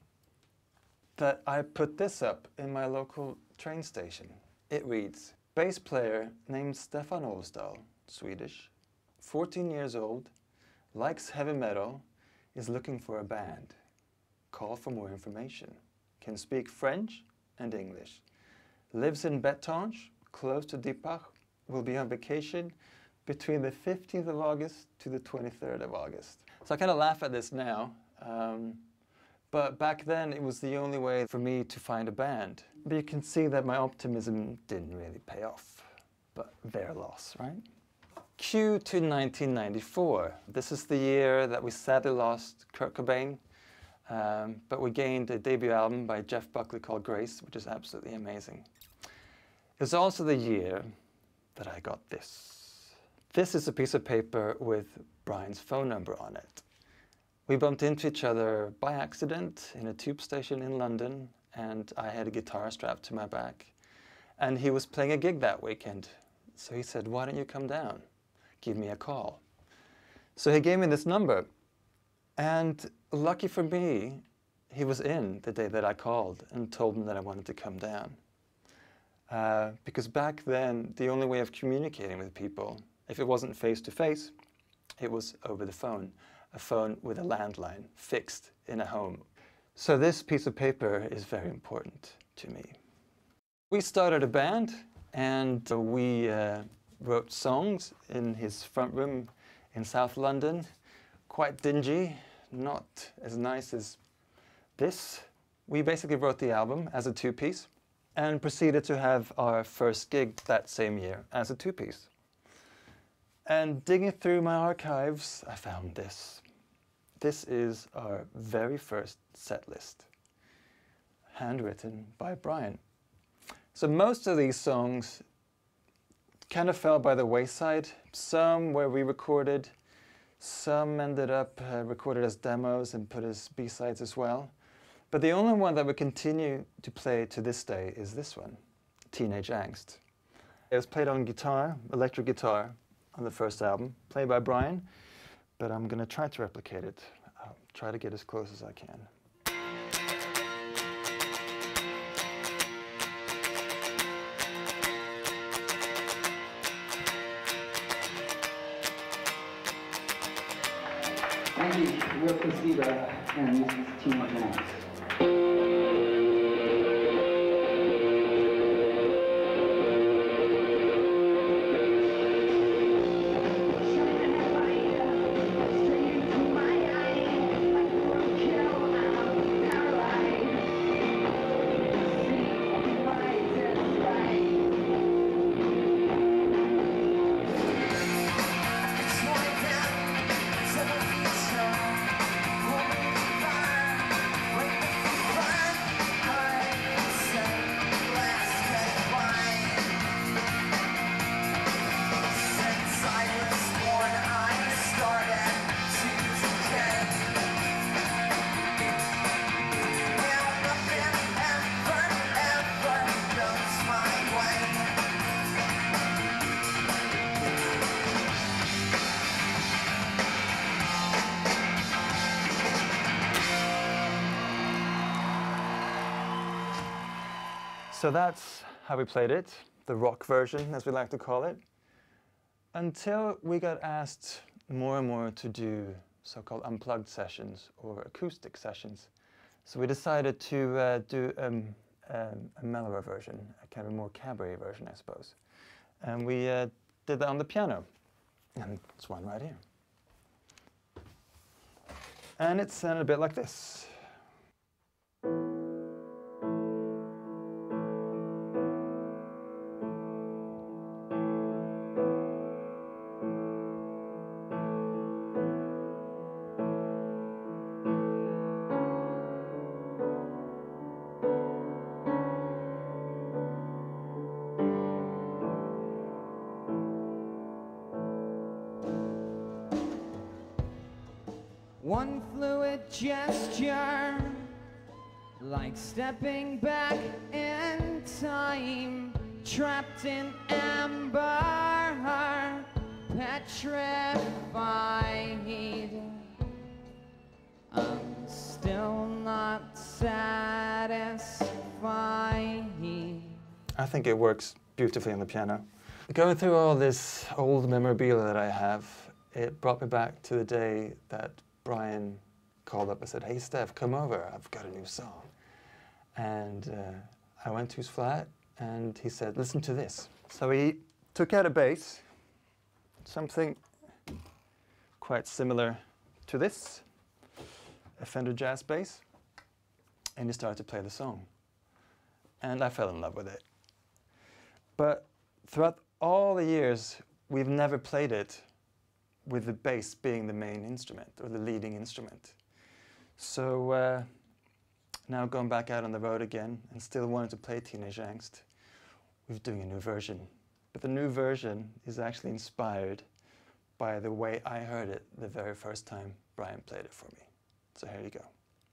that I put this up in my local train station. It reads, bass player named Stefan Olsdahl, Swedish, fourteen years old, likes heavy metal, is looking for a band. Call for more information. Can speak French and English. Lives in Bettange, close to Dipach, will be on vacation between the fifteenth of August to the twenty-third of August. So I kind of laugh at this now, um, but back then it was the only way for me to find a band. But you can see that my optimism didn't really pay off, but their loss, right? Cue to nineteen ninety-four. This is the year that we sadly lost Kurt Cobain, um, but we gained a debut album by Jeff Buckley called Grace, which is absolutely amazing. It was also the year that I got this. This is a piece of paper with Brian's phone number on it. We bumped into each other by accident in a tube station in London, and I had a guitar strapped to my back. And he was playing a gig that weekend. So he said, why don't you come down? Give me a call. So he gave me this number. And lucky for me, he was in the day that I called and told him that I wanted to come down. Uh, because back then, the only way of communicating with people, if it wasn't face-to-face, it was over the phone. A phone with a landline fixed in a home. So this piece of paper is very important to me. We started a band, and we uh, wrote songs in his front room in South London. Quite dingy, not as nice as this. We basically wrote the album as a two-piece and proceeded to have our first gig that same year as a two-piece. And digging through my archives, I found this. This is our very first set list, handwritten by Brian. So most of these songs kind of fell by the wayside. Some were re-recorded, some ended up uh, recorded as demos and put as B-sides as well. But the only one that we continue to play to this day is this one, Teenage Angst. It was played on guitar, electric guitar, on the first album, played by Brian, but I'm going to try to replicate it. I'll try to get as close as I can. Andy, we're Placebo, and this is Teenage Angst. When So that's how we played it, the rock version, as we like to call it, until we got asked more and more to do so-called unplugged sessions or acoustic sessions. So we decided to uh, do um, um, a mellower version, a kind of more cabaret version, I suppose. And we uh, did that on the piano. And it's one right here. And it sounded a bit like this. One fluid gesture, like stepping back in time, trapped in amber, petrified. I'm still not satisfied. I think it works beautifully on the piano. Going through all this old memorabilia that I have, it brought me back to the day that Brian called up and said, "Hey Steph, come over, I've got a new song." And uh, I went to his flat and he said, "Listen to this." So he took out a bass, something quite similar to this, a Fender Jazz bass, and he started to play the song. And I fell in love with it. But throughout all the years, we've never played it with the bass being the main instrument or the leading instrument. So uh, now going back out on the road again and still wanting to play Teenage Angst, we're doing a new version. But the new version is actually inspired by the way I heard it the very first time Brian played it for me. So here you go.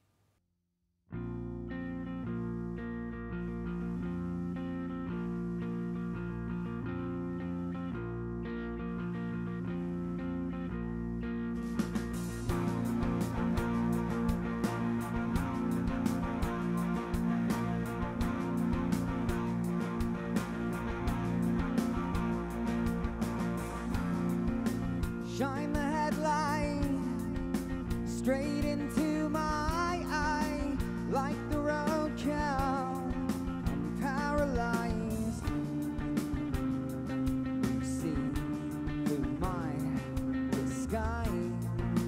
Shine the headlight straight into my eye, like the roadkill. I'm paralyzed. You see through my disguise.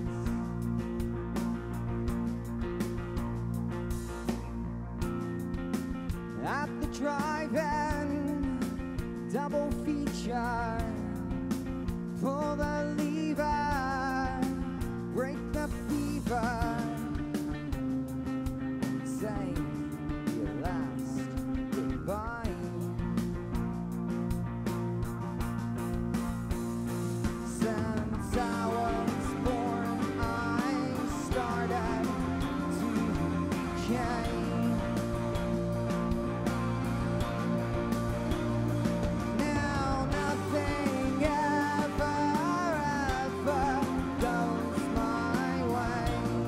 At the drive-in double feature, pull the lever, break the fever, say your last goodbye. Since I was born, I started to change. Now nothing ever goes my way.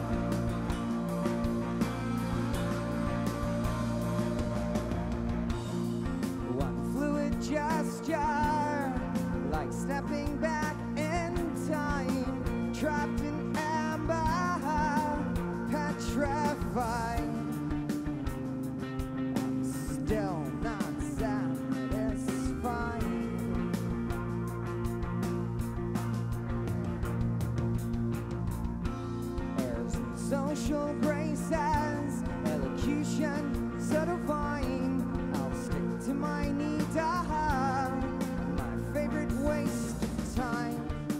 One fluid gesture, like stepping back in time, trapped in amber, petrified. I'm still not satisfied. Social graces, elocution so divine. I'll stick to my needle, my favorite waste of time.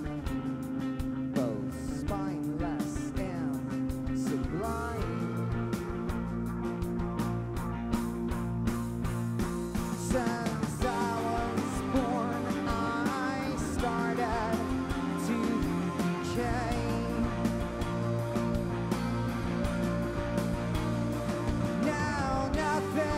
Both spineless and sublime. Since I was born, I started to change. Now nothing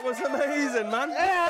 was amazing, man.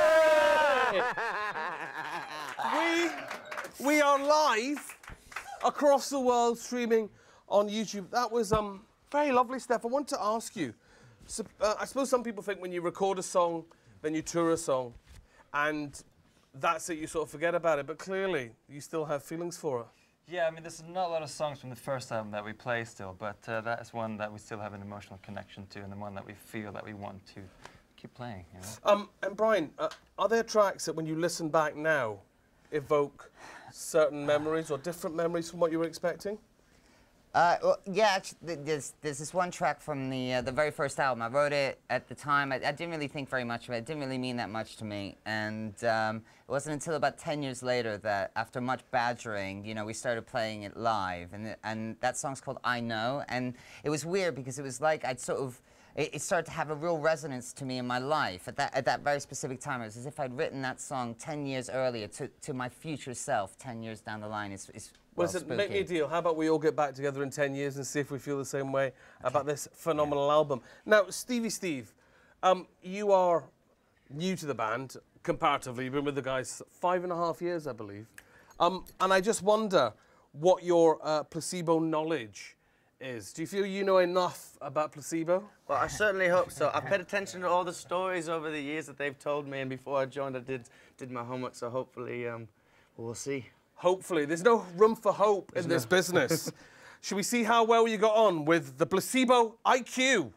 we, we are live across the world streaming on YouTube. That was um, very lovely, Steph. I want to ask you, so, uh, I suppose some people think when you record a song, then you tour a song, and that's it, you sort of forget about it, but clearly you still have feelings for it. Yeah, I mean, there's not a lot of songs from the first album that we play still, but uh, that is one that we still have an emotional connection to, and the one that we feel that we want to keep playing. You know? Um, and Brian, uh, are there tracks that when you listen back now, evoke certain memories or different memories from what you were expecting? Uh, well, yeah, actually, there's, there's this one track from the uh, the very first album. I wrote it at the time. I, I didn't really think very much of it. It didn't really mean that much to me. And um, it wasn't until about ten years later that, after much badgering, you know, we started playing it live. And, it, and that song's called I Know. And it was weird because it was like I'd sort of, it, it started to have a real resonance to me in my life at that, at that very specific time. It was as if I'd written that song ten years earlier to, to my future self ten years down the line. It's, it's Well, listen, make me a deal. How about we all get back together in ten years and see if we feel the same way okay. about this phenomenal yeah. album. Now, Stevie Steve, um, you are new to the band, comparatively. You've been with the guys five and a half years, I believe. Um, and I just wonder what your uh, Placebo knowledge is. Do you feel you know enough about Placebo? Well, I certainly hope so. I've paid attention to all the stories over the years that they've told me, and before I joined, I did, did my homework, so hopefully um, we'll see. Hopefully. There's no room for hope in this business. Should we see how well you got on with the Placebo I Q?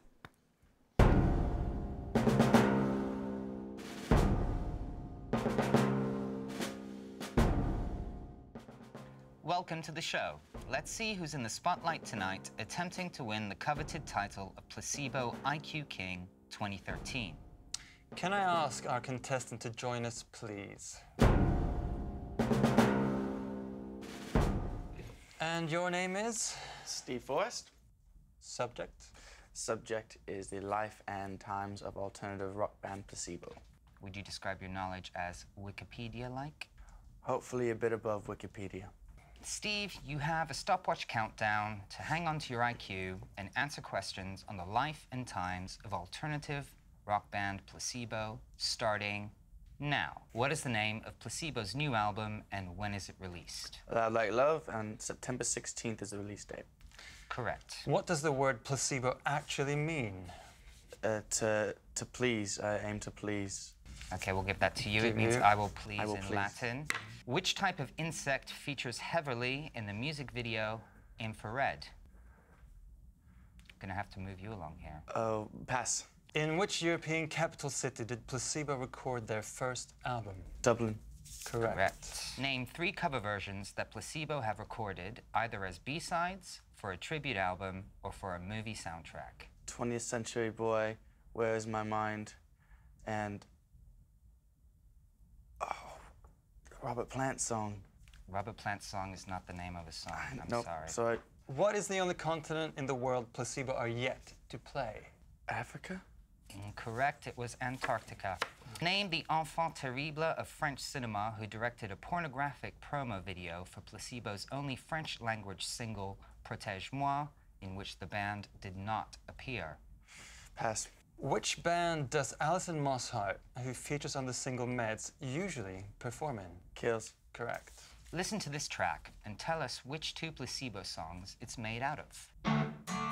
Welcome to the show. Let's see who's in the spotlight tonight, attempting to win the coveted title of Placebo I Q King twenty thirteen. Can I ask our contestant to join us, please? And your name is? Steve Forrest. Subject? Subject is the life and times of alternative rock band Placebo. Would you describe your knowledge as Wikipedia-like? Hopefully a bit above Wikipedia. Steve, you have a stopwatch countdown to hang on to your I Q and answer questions on the life and times of alternative rock band Placebo, starting now. What is the name of Placebo's new album, and when is it released? Loud Like Love, and September sixteenth is the release date. Correct. What does the word placebo actually mean? Uh, to, to please, I aim to please. Okay, we'll give that to you. Give it means you. I will please I will in please. Latin. Which type of insect features heavily in the music video Infrared? Gonna have to move you along here. Oh, pass. In which European capital city did Placebo record their first album? Dublin. Correct. Correct. Name three cover versions that Placebo have recorded, either as B-sides, for a tribute album, or for a movie soundtrack. twentieth Century Boy, Where Is My Mind, and oh, Robert Plant song. Robert Plant's song is not the name of a song. I'm nope, sorry. sorry. What is the only continent in the world Placebo are yet to play? Africa? Incorrect. It was Antarctica. Name the enfant terrible of French cinema who directed a pornographic promo video for Placebo's only French-language single, Protège-moi, in which the band did not appear. Pass. Which band does Alison Mosshart, who features on the single Meds, usually perform in? Kills. Correct. Listen to this track and tell us which two Placebo songs it's made out of.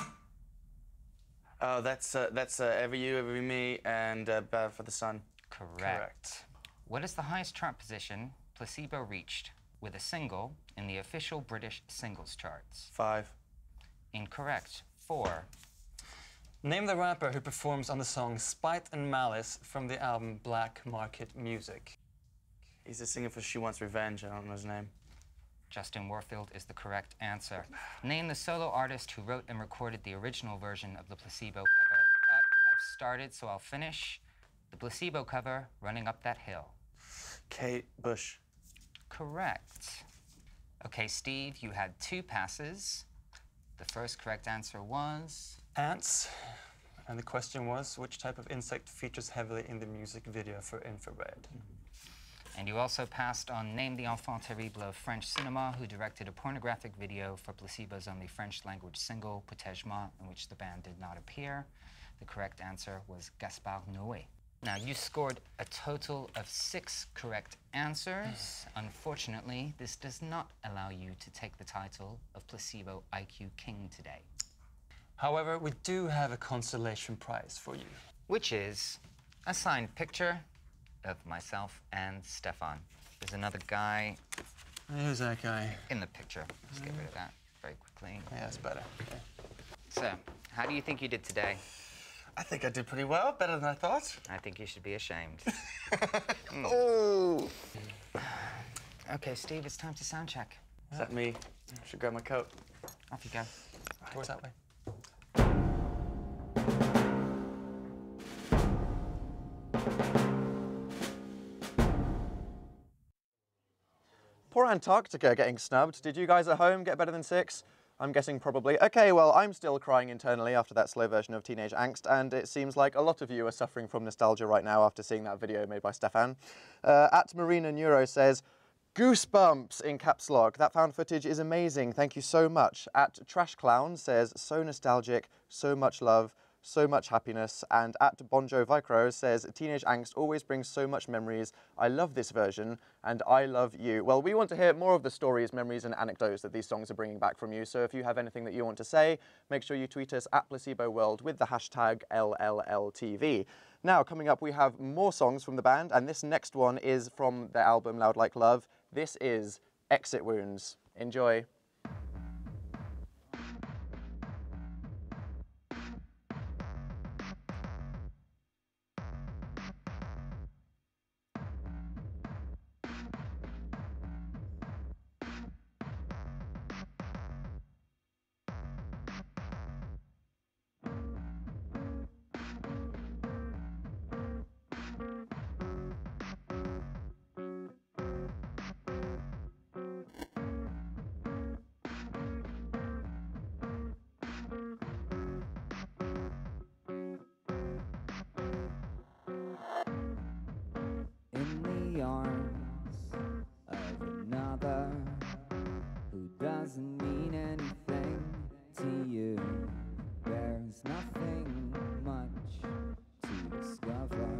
Oh, that's uh, that's uh, Every You, Every Me, and uh, Bad for the Sun. Correct. Correct. What is the highest chart position Placebo reached with a single in the official British singles charts? Five. Incorrect. Four. Name the rapper who performs on the song Spite and Malice from the album Black Market Music. He's a singer for She Wants Revenge. I don't know his name. Justin Warfield is the correct answer. Name the solo artist who wrote and recorded the original version of the Placebo cover. Up, I've started, so I'll finish. The Placebo cover, Running Up That Hill. Kate Bush. Correct. Okay, Steve, you had two passes. The first correct answer was? Ants. And the question was, which type of insect features heavily in the music video for Infrared? Mm-hmm. And you also passed on Name the enfant terrible of French cinema, who directed a pornographic video for Placebo's only French-language single, Protège-moi, in which the band did not appear. The correct answer was Gaspard Noé. Now, you scored a total of six correct answers. Unfortunately, this does not allow you to take the title of Placebo I Q King today. However, we do have a consolation prize for you. Which is a signed picture of myself and Stefan. There's another guy. Who's that guy? In the picture. Let's get rid of that very quickly. Yeah, that's better. Okay. So, how do you think you did today? I think I did pretty well, better than I thought. I think you should be ashamed. mm. Oh! Okay, Steve, it's time to sound check. Is that me? I should grab my coat. Off you go. Right. Towards that way. Poor Antarctica getting snubbed. Did you guys at home get better than six? I'm guessing probably. Okay, well, I'm still crying internally after that slow version of Teenage Angst, and it seems like a lot of you are suffering from nostalgia right now after seeing that video made by Stefan. Uh, at Marina Neuro says, goosebumps in caps lock. That found footage is amazing. Thank you so much. At Trash Clown says, so nostalgic, so much love, so much happiness. And at Bonjo Vicro says, Teenage Angst always brings so much memories. I love this version, and I love you. Well, we want to hear more of the stories, memories, and anecdotes that these songs are bringing back from you. So if you have anything that you want to say, make sure you tweet us at Placebo World with the hashtag L L L T V. Now, coming up, we have more songs from the band, and this next one is from their album Loud Like Love. This is Exit Wounds. Enjoy. In the arms of another who doesn't mean anything to you. There's nothing much to discover.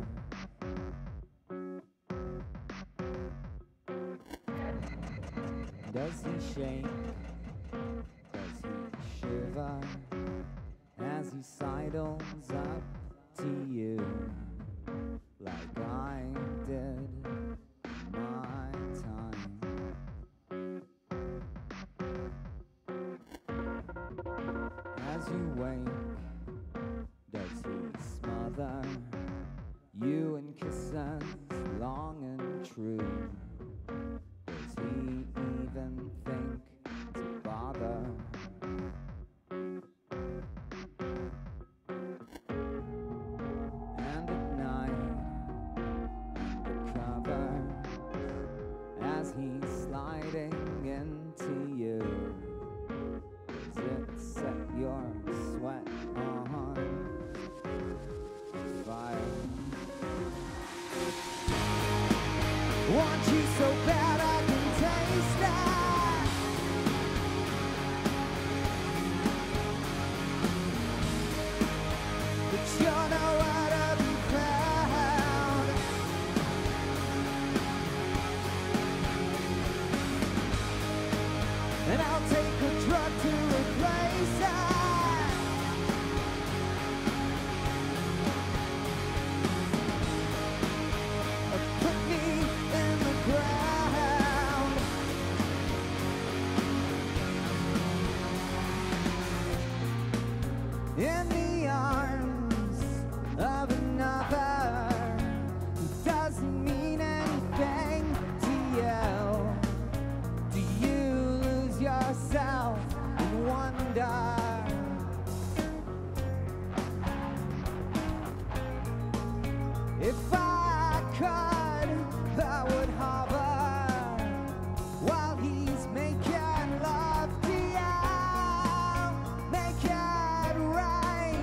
Does he shake? Does he shiver as he sidles up to you? Like I did in my time. As you wake, does he smother you in kisses long and true? Does he even think to bother? And at night, as he's sliding into you, does it set your sweat on fire? Want you so bad I can taste that. But you're nowhere to be found. And I'll take a drug to replace that. Put me in the ground. In the arms of another who doesn't mean anything to you. Do you lose yourself and wonder? If I could, I would hover while he's making love to you. Make it right.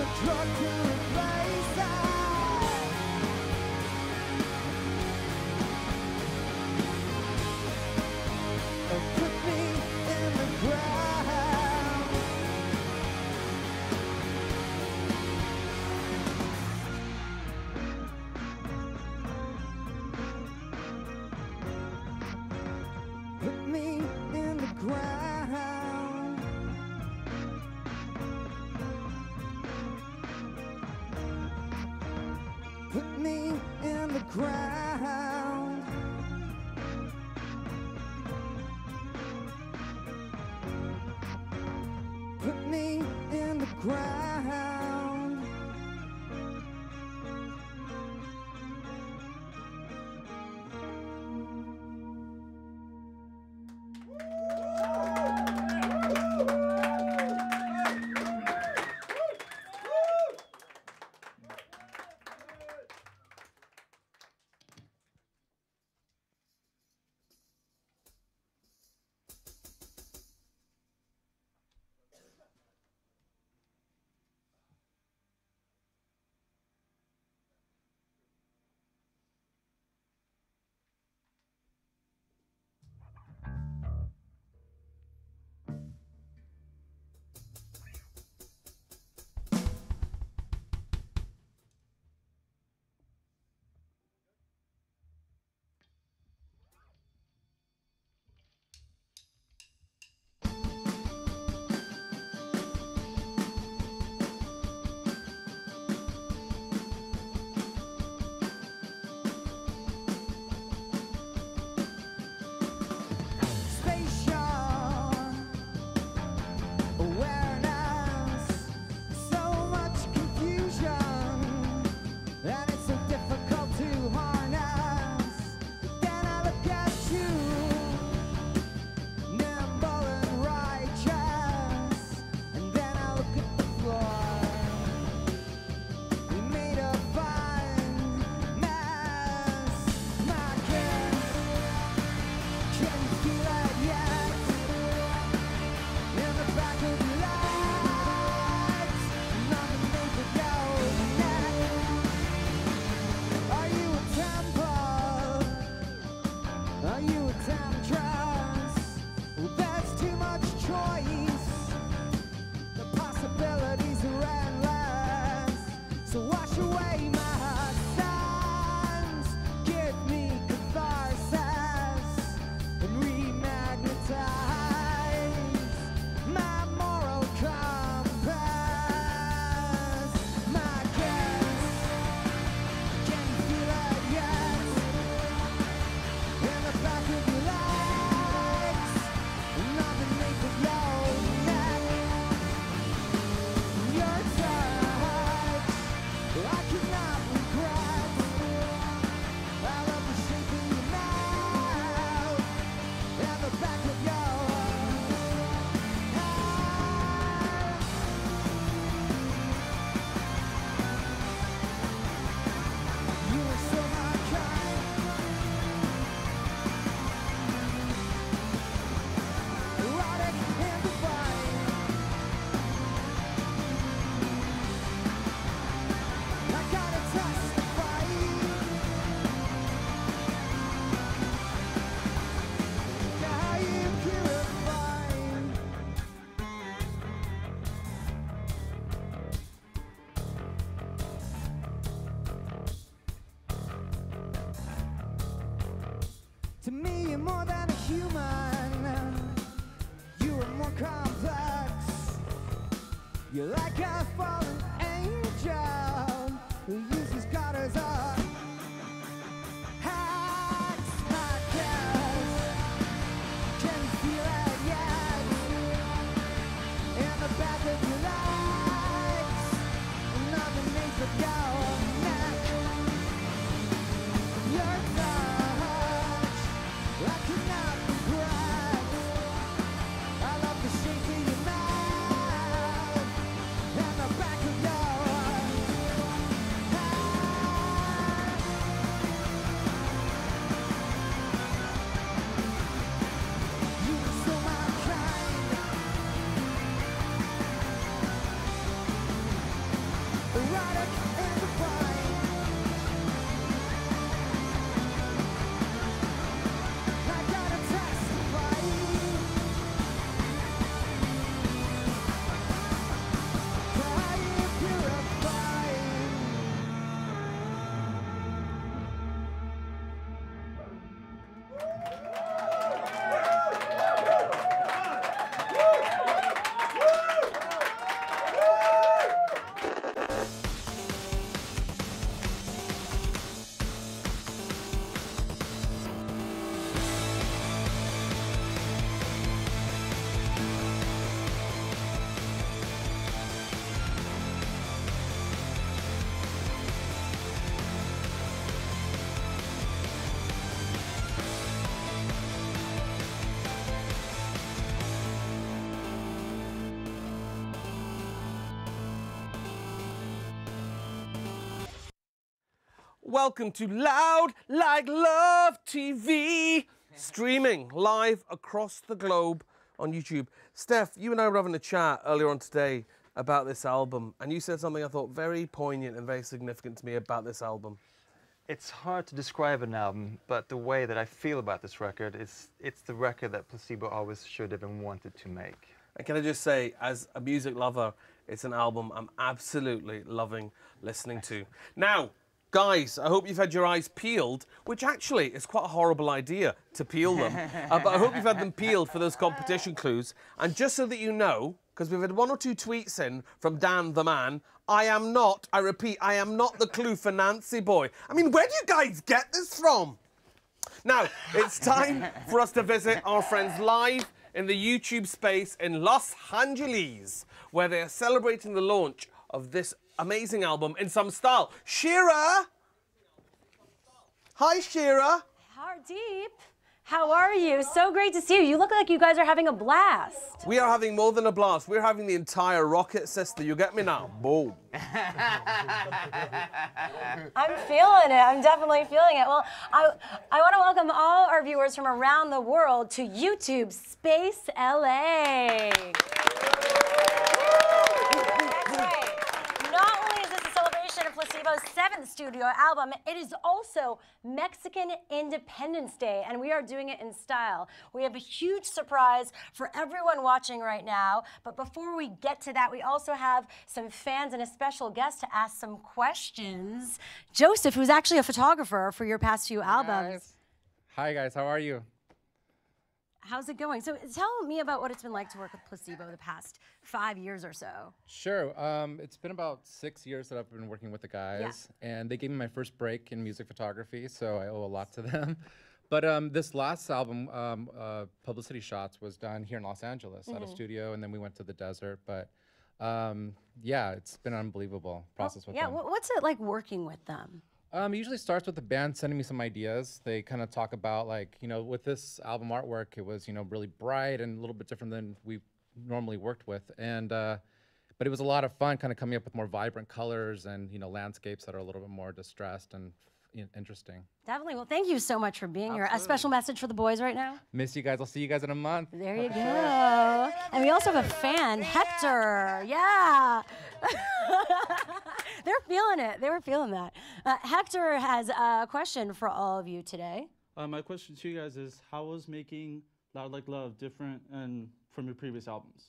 a drug to replace it. Oh, put me in the ground. Put me in the ground. Put me in the ground. Put me in the ground. To me, you're more than a human. You are more complex. You're like a fallen angel who uses God as a axe, I guess. Can you feel it yet? In the back of your legs, and underneath of your neck. Your touch, I cannot regret. I love the shape of your mouth and the back of your welcome to Loud Like Love T V, streaming live across the globe on YouTube. Steph, you and I were having a chat earlier on today about this album, and you said something I thought very poignant and very significant to me about this album. It's hard to describe an album, but the way that I feel about this record is it's the record that Placebo always should have and wanted to make. And can I just say, as a music lover, it's an album I'm absolutely loving listening to. Now, guys, I hope you've had your eyes peeled, which actually is quite a horrible idea to peel them. uh, but I hope you've had them peeled for those competition clues. And just so that you know, because we've had one or two tweets in from Dan the Man, I am not, I repeat, I am not the clue for Nancy Boy. I mean, where do you guys get this from? Now, it's time for us to visit our friends live in the YouTube space in Los Angeles, where they are celebrating the launch of this amazing album in some style. Shira! Hi, Shira. Hardeep, how are you? So great to see you. You look like you guys are having a blast. We are having more than a blast. We're having the entire rocket, sister. You get me now? Boom. I'm feeling it. I'm definitely feeling it. Well, I, I want to welcome all our viewers from around the world to YouTube Space L A. Placebo's seventh studio album. It is also Mexican Independence Day, and we are doing it in style. We have a huge surprise for everyone watching right now, but before we get to that, we also have some fans and a special guest to ask some questions. Joseph, who's actually a photographer for your past few albums. Guys. Hi guys, how are you? How's it going? So tell me about what it's been like to work with Placebo the past five years or so. Sure. Um, it's been about six years that I've been working with the guys, yeah. and they gave me my first break in music photography, so I owe a lot to them. But um, this last album, um, uh, Publicity Shots, was done here in Los Angeles mm-hmm. at a studio, and then we went to the desert. But um, yeah, it's been an unbelievable process well, with yeah, them. Yeah, what's it like working with them? Um, it usually starts with the band sending me some ideas. They kind of talk about, like, you know, with this album artwork, it was, you know, really bright and a little bit different than we normally worked with. And, uh, but it was a lot of fun kind of coming up with more vibrant colors and, you know, landscapes that are a little bit more distressed and in interesting. Definitely. Well, thank you so much for being Absolutely. here. A special message for the boys right now? Miss you guys. I'll see you guys in a month. There you go. And we also have a fan, Hector. Yeah. They're feeling it. They were feeling that. Uh, Hector has a question for all of you today. Uh, my question to you guys is, how was making Loud Like Love different and from your previous albums?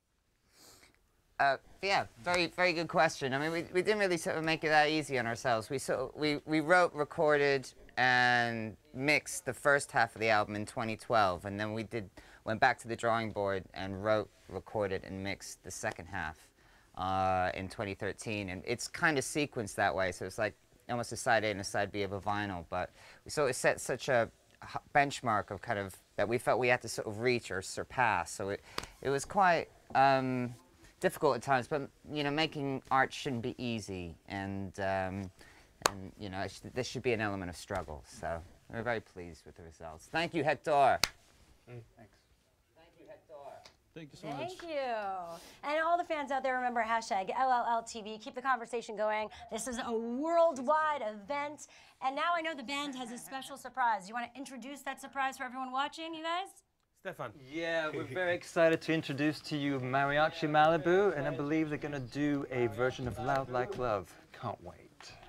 Uh, yeah, very, very good question. I mean, we, we didn't really sort of make it that easy on ourselves. We, so, we, we wrote, recorded, and mixed the first half of the album in twenty twelve, and then we did went back to the drawing board and wrote, recorded, and mixed the second half uh, in twenty thirteen. And it's kind of sequenced that way, so it's like almost a side A and a side B of a vinyl. But we sort of set such a benchmark of kind of that we felt we had to sort of reach or surpass. So it, it was quite um, difficult at times, but you know, making art shouldn't be easy, and um, and you know, it sh this should be an element of struggle. So we're very pleased with the results. Thank you, Hector. Mm, thanks. Thank you, Hector. Thank you so Thank much. Thank you. And all the fans out there, remember hashtag L L L T V. Keep the conversation going. This is a worldwide event. And now I know the band has a special surprise. You want to introduce that surprise for everyone watching, you guys? Stefan. Yeah, we're very excited to introduce to you Mariachi Malibu, and I believe they're going to do a version of Loud Like Love. Can't wait.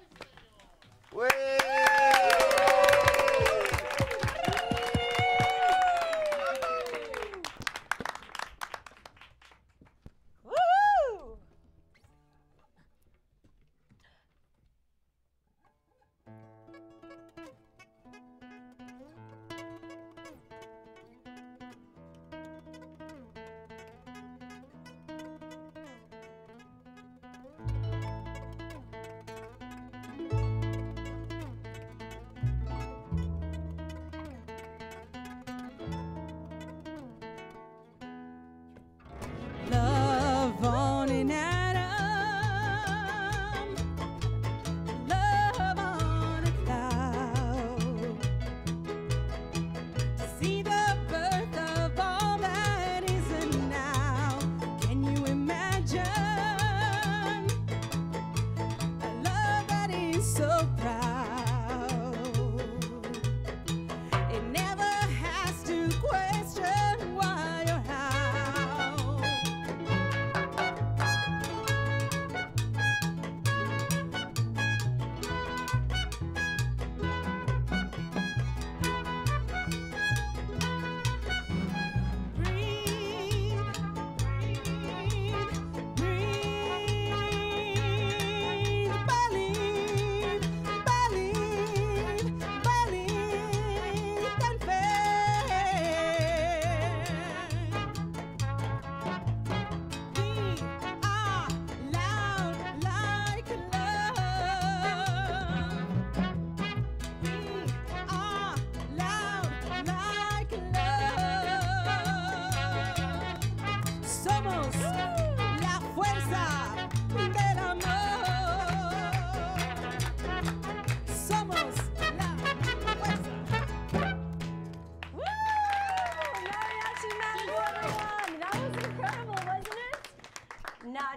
Whee!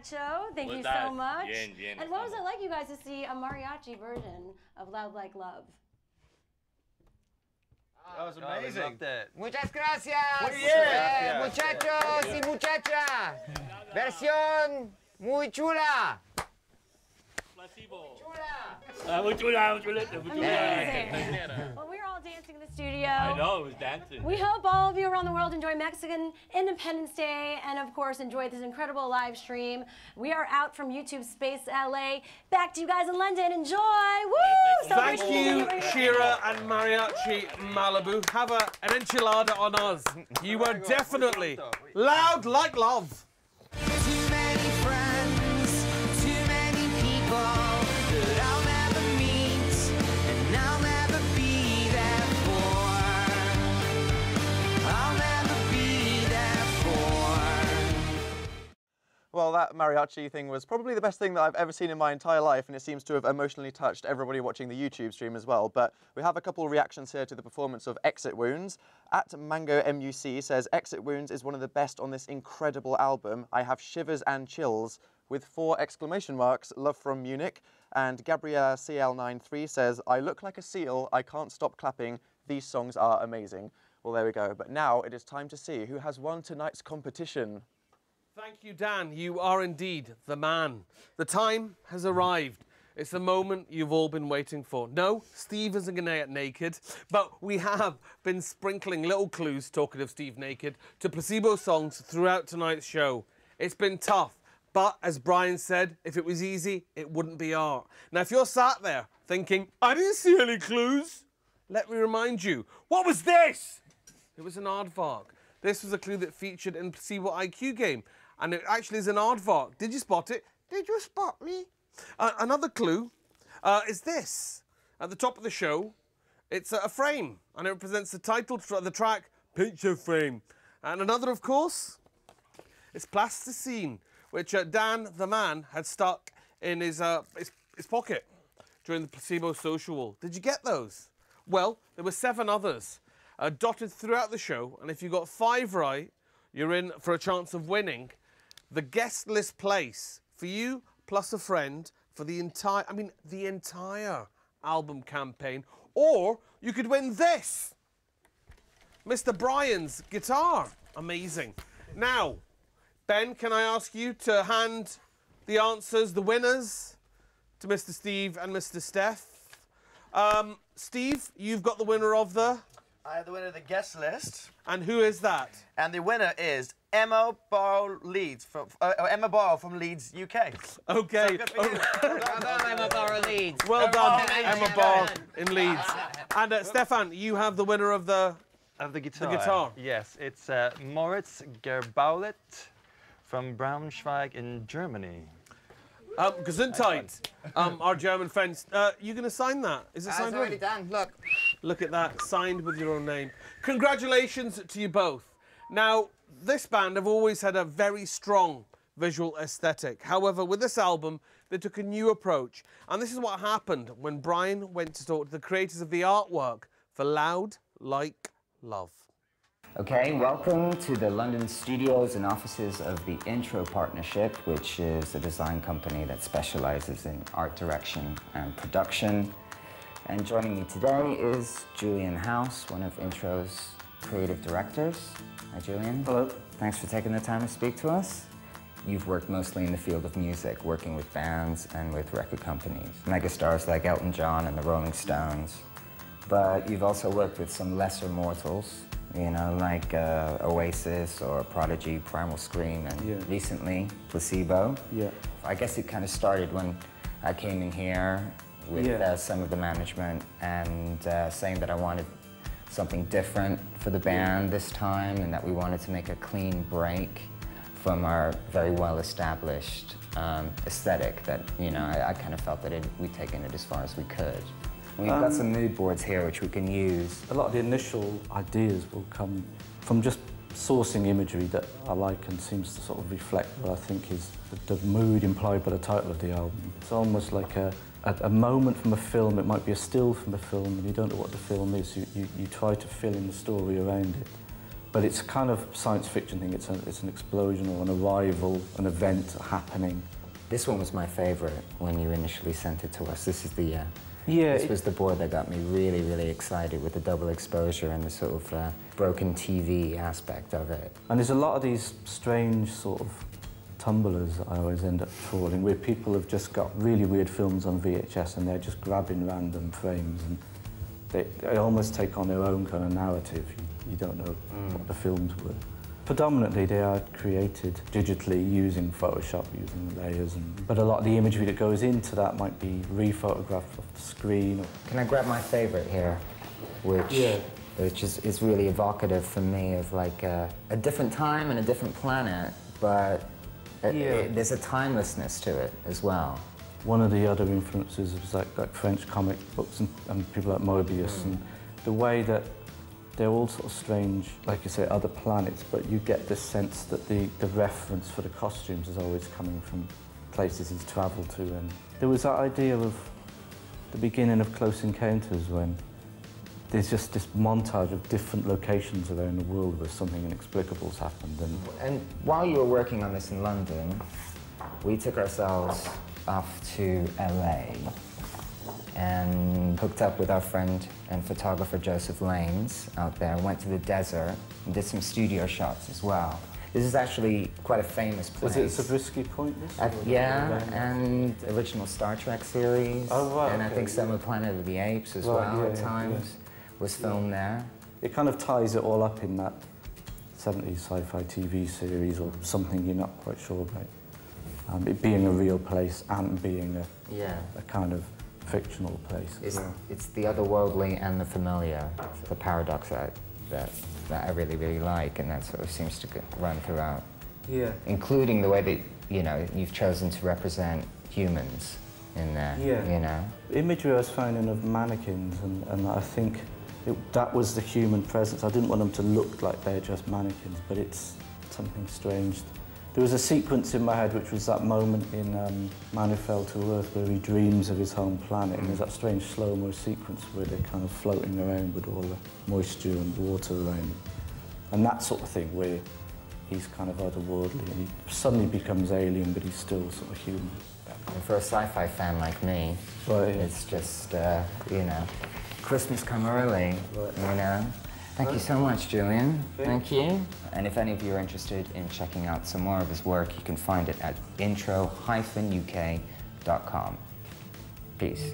Muchacho. Thank Well you done. so much. Bien, bien, And what was it like, you guys, to see a mariachi version of Loud Like Love? That was Oh, we amazing. loved it. Muchas gracias. Muy bien. Eh, muchachos y muchachas. Versión muy chula. Ah, muy chula, muy chuleta, muy chula. Amazing. Well, we're all dancing in the studio. I know, it was dancing. We hope all of you around the world enjoy Mexican Independence Day and, of course, enjoy this incredible live stream. We are out from YouTube Space L A. Back to you guys in London. Enjoy. Woo! Thank Celebration you, Day. Shira and Mariachi Malibu. Have a, an enchilada on us. You were definitely loud like love. Too many friends, too many people that I'll never meet and I'll never be there for. I'll never be there for. Well, that mariachi thing was probably the best thing that I've ever seen in my entire life, and it seems to have emotionally touched everybody watching the YouTube stream as well. But we have a couple of reactions here to the performance of Exit Wounds. At Mango M U C says, Exit Wounds is one of the best on this incredible album. I have shivers and chills, with four exclamation marks, love from Munich. And Gabriella C L ninety-three says, I look like a seal, I can't stop clapping, these songs are amazing. Well, there we go. But now it is time to see who has won tonight's competition. Thank you, Dan. You are indeed the man. The time has arrived. It's the moment you've all been waiting for. No, Steve isn't going to get naked, but we have been sprinkling little clues, talking of Steve naked, to placebo songs throughout tonight's show. It's been tough, but as Brian said, if it was easy, it wouldn't be art. Now, if you're sat there thinking, I didn't see any clues, let me remind you, what was this? It was an aardvark. This was a clue that featured in Placebo I Q game, and it actually is an aardvark. Did you spot it? Did you spot me? Uh, another clue uh, is this. At the top of the show, it's a, a frame, and it represents the title of the track, Picture Frame. And another, of course, is plasticine, which uh, Dan, the man, had stuck in his, uh, his, his pocket during the Placebo Social Wall. Did you get those? Well, there were seven others uh, dotted throughout the show, and if you got five right, you're in for a chance of winning the guest list place for you plus a friend for the entire, I mean, the entire album campaign. Or you could win this, Mister Brian's guitar. Amazing. Now, Ben, can I ask you to hand the answers, the winners, to Mister Steve and Mister Steph? Um, Steve, you've got the winner of the... I have the winner of the guest list. And who is that? And the winner is Emma Barrow Leeds from uh, Emma Barrow from Leeds, U K. Okay. So good for you. Well done, Emma Barrow Leeds. Well done, Oh, Emma Barr in Leeds. And uh, Stefan, you have the winner of the Of the guitar. The guitar. Yes, it's uh, Moritz Gerbaulet from Braunschweig in Germany. Um, Gesundheit, um, our German friends. Uh, you going to sign that? Is it That's signed already already? done. Look. Look at that, signed with your own name. Congratulations to you both. Now, this band have always had a very strong visual aesthetic. However, with this album, they took a new approach. And this is what happened when Brian went to talk to the creators of the artwork for Loud Like Love. Okay, welcome to the London studios and offices of the Intro Partnership, which is a design company that specializes in art direction and production. And joining me today is Julian House, one of Intro's creative directors. Hi, Julian. Hello. Thanks for taking the time to speak to us. You've worked mostly in the field of music, working with bands and with record companies, megastars like Elton John and the Rolling Stones. But you've also worked with some lesser mortals, you know, like uh, Oasis or Prodigy, Primal Scream, and Yeah. recently Placebo. Yeah. I guess it kind of started when I came in here with Yeah. uh, some of the management and uh, saying that I wanted something different for the band this time and that we wanted to make a clean break from our very well-established um, aesthetic that, you know, I, I kind of felt that it, we'd taken it as far as we could. We've got Um, some mood boards here which we can use. A lot of the initial ideas will come from just sourcing imagery that I like and seems to sort of reflect what I think is the, the mood implied by the title of the album. It's almost like a, a, a moment from a film. It might be a still from a film and you don't know what the film is. You, you, you try to fill in the story around it. but it's kind of a science fiction thing. It's, a, it's an explosion or an arrival, an event happening. This one was my favorite when you initially sent it to us. This is the, uh, yeah, this was the board that got me really, really excited with the double exposure and the sort of uh, broken T V aspect of it. And there's a lot of these strange sort of tumblers that I always end up trawling, where people have just got really weird films on V H S and they're just grabbing random frames and they, they almost take on their own kind of narrative. You, you don't know mm. what the films were. Predominantly they are created digitally using Photoshop, using layers, and, but a lot of the imagery that goes into that might be re-photographed off the screen. Or... Can I grab my favorite here, which, yeah. which is, is really evocative for me of like a, a different time and a different planet, but it, yeah. it, there's a timelessness to it as well. One of the other influences was like, like French comic books and, and people like Moebius, mm. and the way that they're all sort of strange, like you say, other planets, but you get this sense that the, the reference for the costumes is always coming from places he's travelled to. And there was that idea of the beginning of Close Encounters when there's just this montage of different locations around the world where something inexplicable's happened. And, and while you were working on this in London, we took ourselves off to L A and hooked up with our friend and photographer Joseph Lanes out there, went to the desert and did some studio shots as well. This is actually quite a famous place. Was it Zabriskie Point? This uh, yeah, and original Star Trek series. Oh, right, and okay. I think some of Planet of the Apes as right, well yeah, at yeah, times yeah. was filmed yeah. there. It kind of ties it all up in that seventies sci-fi T V series or something you're not quite sure about. Um, it being a real place and being a, yeah. a kind of fictional place. It's, well. it's the otherworldly and the familiar, the paradox that, that, that I really, really like, and that sort of seems to run throughout. Yeah. Including the way that, you know, you've chosen to represent humans in there, yeah. you know? Imagery I was finding of mannequins, and, and I think it, that was the human presence. I didn't want them to look like they're just mannequins, but it's something strange. There was a sequence in my head which was that moment in um, Man Who Fell to Earth where he dreams of his home planet, and there's that strange slow-mo sequence where they're kind of floating around with all the moisture and water around them. And that sort of thing where he's kind of otherworldly and he suddenly becomes alien but he's still sort of human. And for a sci-fi fan like me, right, yeah. it's just, uh, you know, Christmas come early, right. you know? Thank you so much, Julian. Thank you. And if any of you are interested in checking out some more of his work, you can find it at intro dash U K dot com. Peace.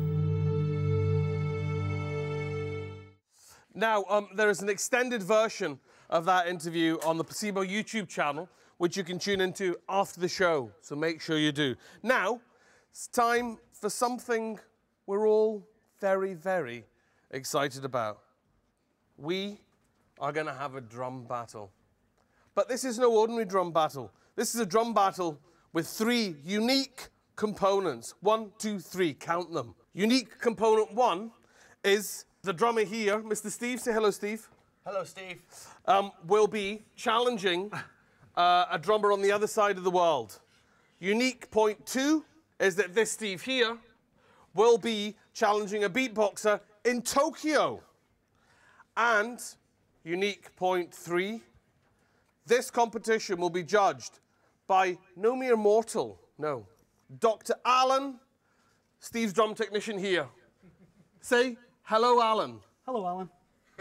Now, um, there is an extended version of that interview on the Placebo YouTube channel, which you can tune into after the show, so make sure you do. Now, it's time for something we're all very, very excited about. We are going to have a drum battle. But this is no ordinary drum battle. This is a drum battle with three unique components. One, two, three, count them. Unique component one is the drummer here, Mister Steve. Say hello, Steve. Hello, Steve. Um, will be challenging uh, a drummer on the other side of the world. Unique point two is that this Steve here will be challenging a beatboxer in Tokyo. And unique point three, this competition will be judged by no mere mortal, no, Doctor Alan, Steve's drum technician here. Say hello, Alan. Hello, Alan.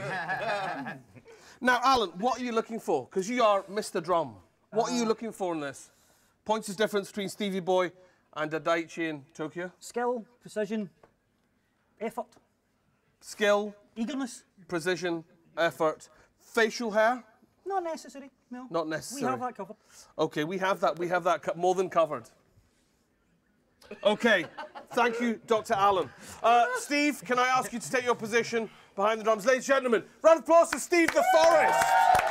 Now, Alan, what are you looking for? Because you are Mister Drum. What uh, are you looking for in this? Points of difference between Stevie Boy and Daichi in Tokyo? Skill, precision, effort. Skill. Eagerness. Precision, effort. Facial hair? Not necessary, no. Not necessary. We have that covered. Okay, we have that, we have that co more than covered. Okay, thank you, Doctor Allen. Uh, Steve, can I ask you to take your position behind the drums? Ladies and gentlemen, round of applause for Steve the Forest.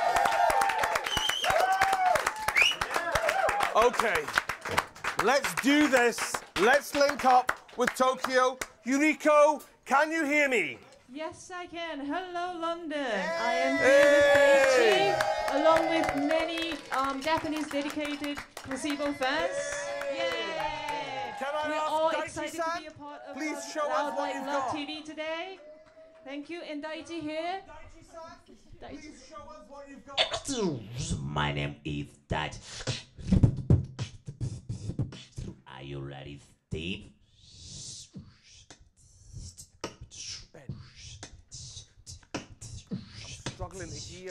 Okay, let's do this. Let's link up with Tokyo. Yuriko, can you hear me? Yes, I can. Hello, London. I am here with Daichi, along with many um, Japanese dedicated Placebo fans. Yay! Can I We're ask all Daichi excited san? to be a part of Please um, show us Loud what Like you've Love got. T V today. Thank you. And Daichi here. Daichi, show us what you've got. My name is Daichi. Are you ready, Steve? Struggling to hear.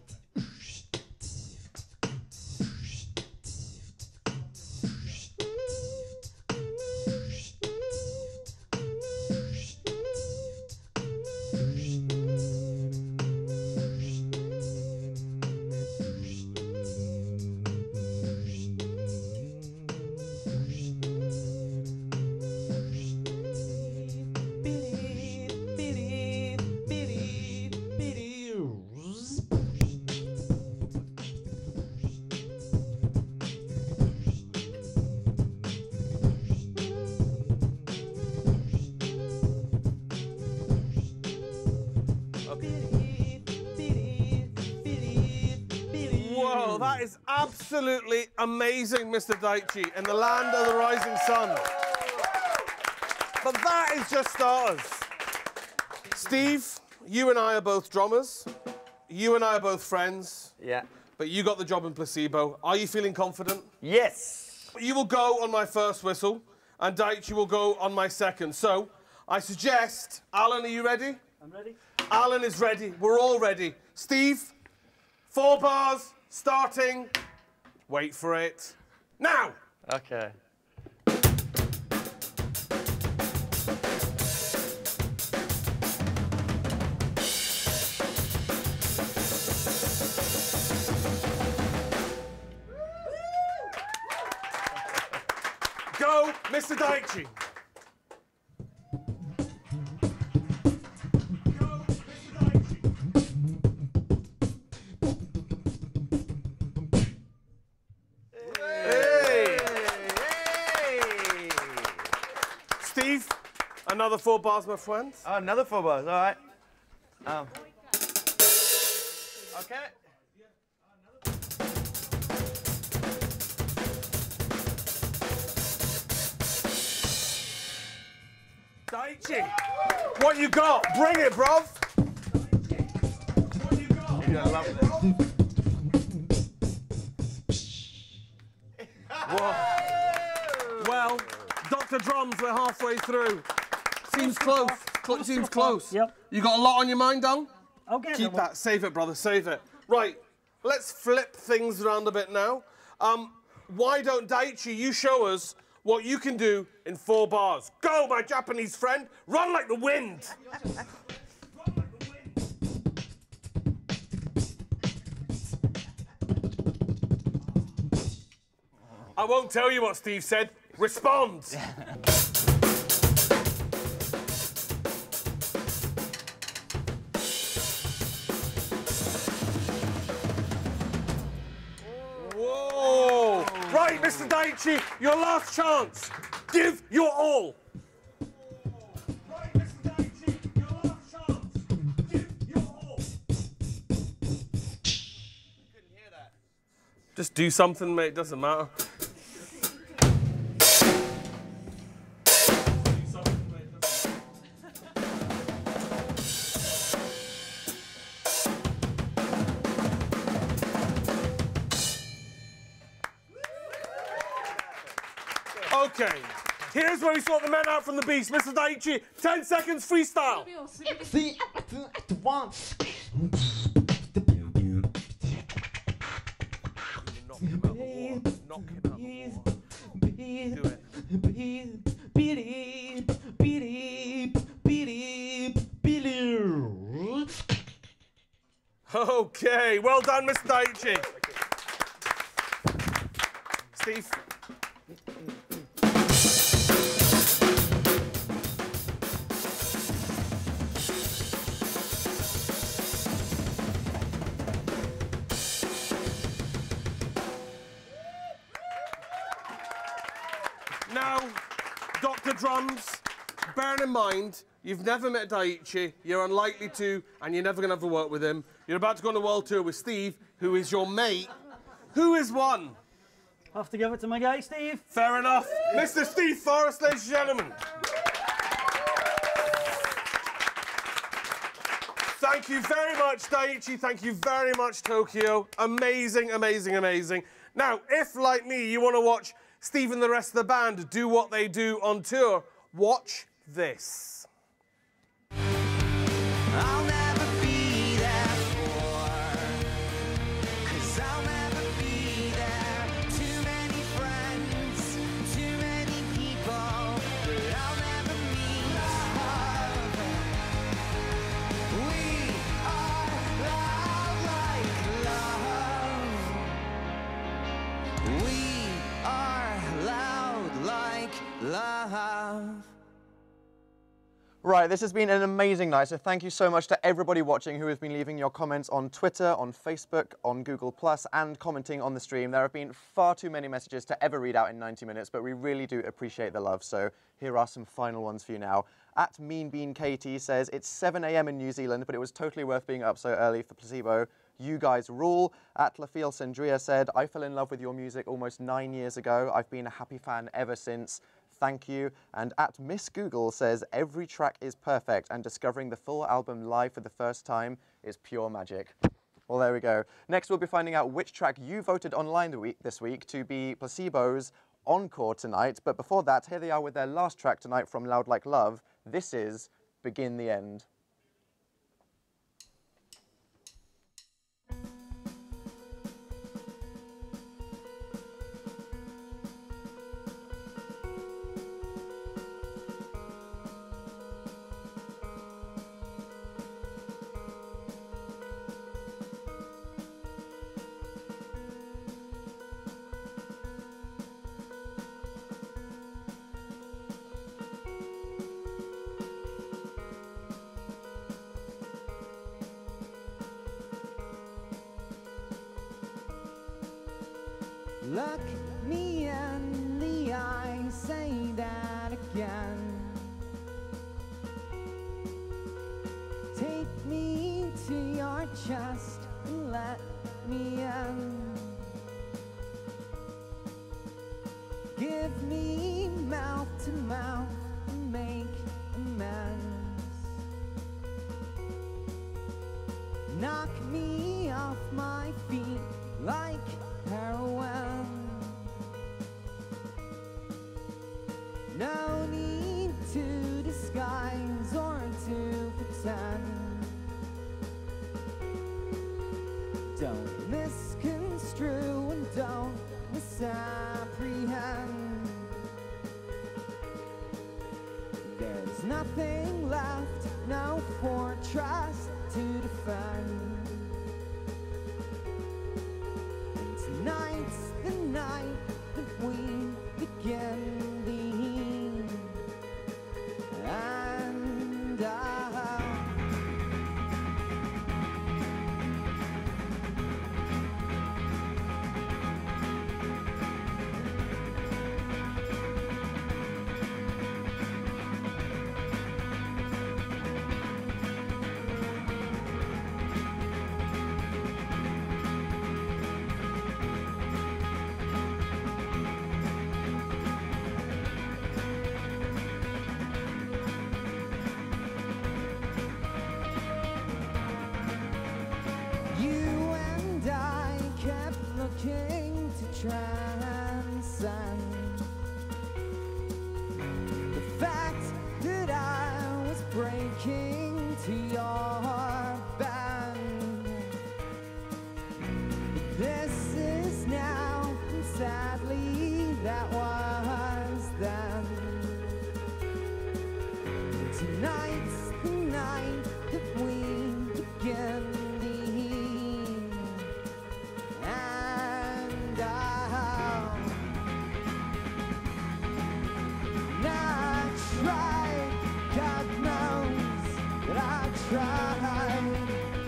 Whoa, that is absolutely amazing, Mister Daichi, in the land of the rising sun. But that is just starters. Steve, you and I are both drummers. You and I are both friends. Yeah. But you got the job in Placebo. Are you feeling confident? Yes. You will go on my first whistle, and Daichi will go on my second. So, I suggest, Alan, are you ready? I'm ready. Alan is ready. We're all ready. Steve, four bars, starting. Wait for it. Now! Okay. Go, Mister Daichi. Steve, another four bars, my friend. Oh, another four bars, all right. Um. Okay. Daichi, what you got? Bring it, bruv. What you got? You're gonna love this. Whoa. Well, Doctor Drums, we're halfway through. Seems close. Cl seems close. Yep. You got a lot on your mind, Dong? Okay. Keep that. Save it, brother. Save it. Right. Let's flip things around a bit now. Um, why don't Daichi, you show us what you can do in four bars. Go, my Japanese friend. Run like the wind. I won't tell you what Steve said. Respond. Whoa. Right, Mister Daichi, your last chance. Give your all. Right, Mister Daichi, your last chance. Give your all. Couldn't hear that. Just do something, mate. Doesn't matter. Okay, here's where we sort the men out from the beast. Mister Daichi, ten seconds freestyle. See, at once. Okay, well done, Mister Daichi. Steve. Now, Doctor Drums, bearing in mind, you've never met Daichi, you're unlikely to, and you're never going to have to work with him. You're about to go on a world tour with Steve, who is your mate. Who is one? Have to give it to my guy, Steve. Fair enough. Mister Steve Forrest, ladies and gentlemen. Thank you very much, Daiichi. Thank you very much, Tokyo. Amazing, amazing, amazing. Now, if, like me, you want to watch Steve and the rest of the band do what they do on tour, watch this. I'll never be there for, 'cause I'll never be there. Too many friends, too many people, but I'll never meet love. We are loud like love. We are loud like love. Right, this has been an amazing night, so thank you so much to everybody watching who has been leaving your comments on Twitter, on Facebook, on Google Plus, and commenting on the stream. There have been far too many messages to ever read out in ninety minutes, but we really do appreciate the love, so here are some final ones for you now. At MeanBeanKatie says, it's seven A M in New Zealand, but it was totally worth being up so early for Placebo. You guys rule. At Lafiel Sandria said, I fell in love with your music almost nine years ago. I've been a happy fan ever since. Thank you. And at Miss Google says, every track is perfect and discovering the full album live for the first time is pure magic. Well, there we go. Next, we'll be finding out which track you voted online the week, this week to be Placebo's encore tonight. But before that, here they are with their last track tonight from Loud Like Love. This is Begin the End. Look me in the eye, say that again. Take me to your chest and let me in. Give me mouth to mouth and make amends. Knock me off my feet like heroin. No need to disguise or to pretend. Don't misconstrue and don't misapprehend. There's nothing left, no fortress to defend. Tonight's the night that we begin the and I. You and I kept looking to transcend the fact that I was breaking to your bend. This is now, and sadly, that was then. Tonight's the night that we begin. And I'll not try, God knows that I tried.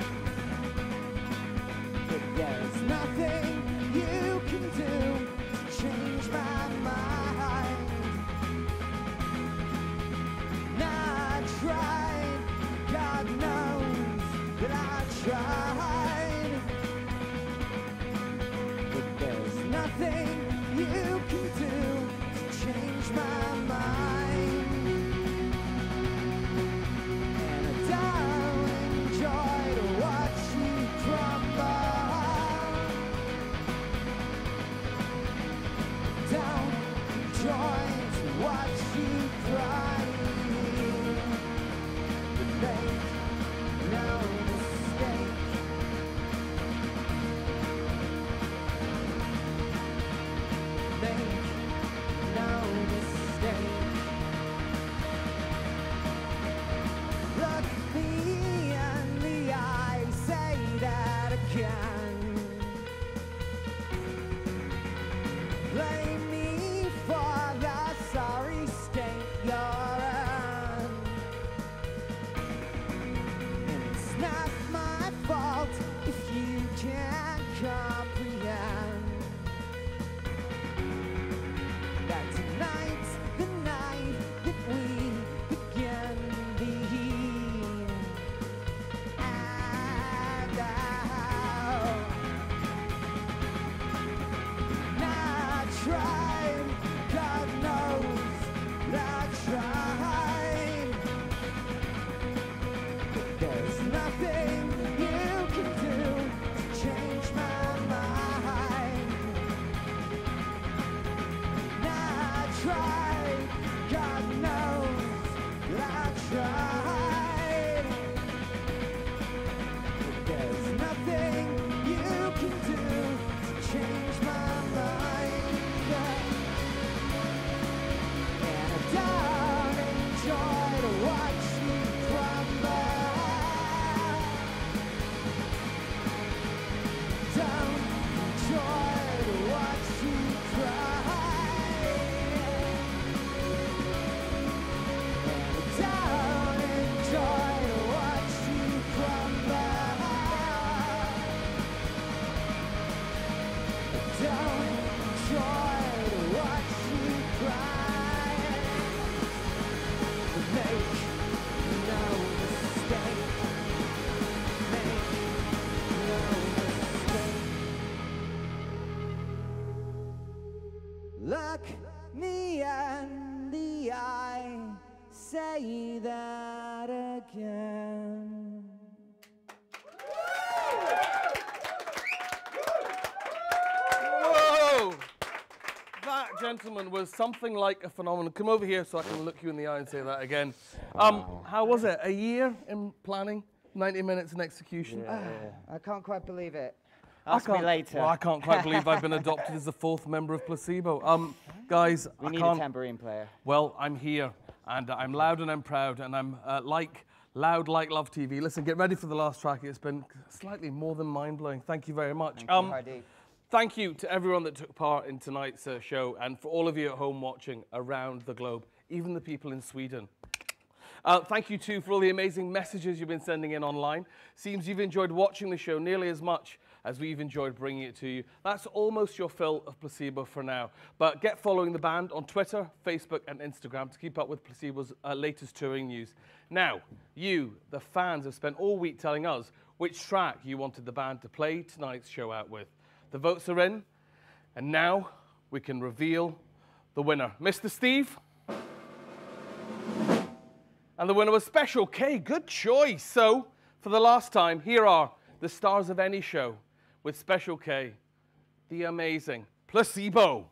But there's nothing you can do to change my mind. Not tried, God knows that I tried. But there's nothing you can do to change my mind. And I don't enjoy say that again. Whoa! That, gentlemen, was something like a phenomenon. Come over here so I can look you in the eye and say that again. Um, how was it? A year in planning, ninety minutes in execution? Ah, I can't quite believe it. I Ask me can't- later. Well, I can't quite believe I've been adopted as the fourth member of Placebo. Um, guys, We I need can't. a tambourine player. Well, I'm here, and I'm loud and I'm proud, and I'm uh, like loud like Love T V. Listen, get ready for the last track. It's been slightly more than mind-blowing. Thank you very much. Thank you, Hardeep. Thank you to everyone that took part in tonight's uh, show, and for all of you at home watching around the globe, even the people in Sweden. Uh, thank you too for all the amazing messages you've been sending in online. Seems you've enjoyed watching the show nearly as much as we've enjoyed bringing it to you. That's almost your fill of Placebo for now. But get following the band on Twitter, Facebook, and Instagram to keep up with Placebo's uh, latest touring news. Now, you, the fans, have spent all week telling us which track you wanted the band to play tonight's show out with. The votes are in, and now we can reveal the winner. Mister Steve? And the winner was Special K. Good choice. So, for the last time, here are the stars of any show with Special K, the amazing Placebo.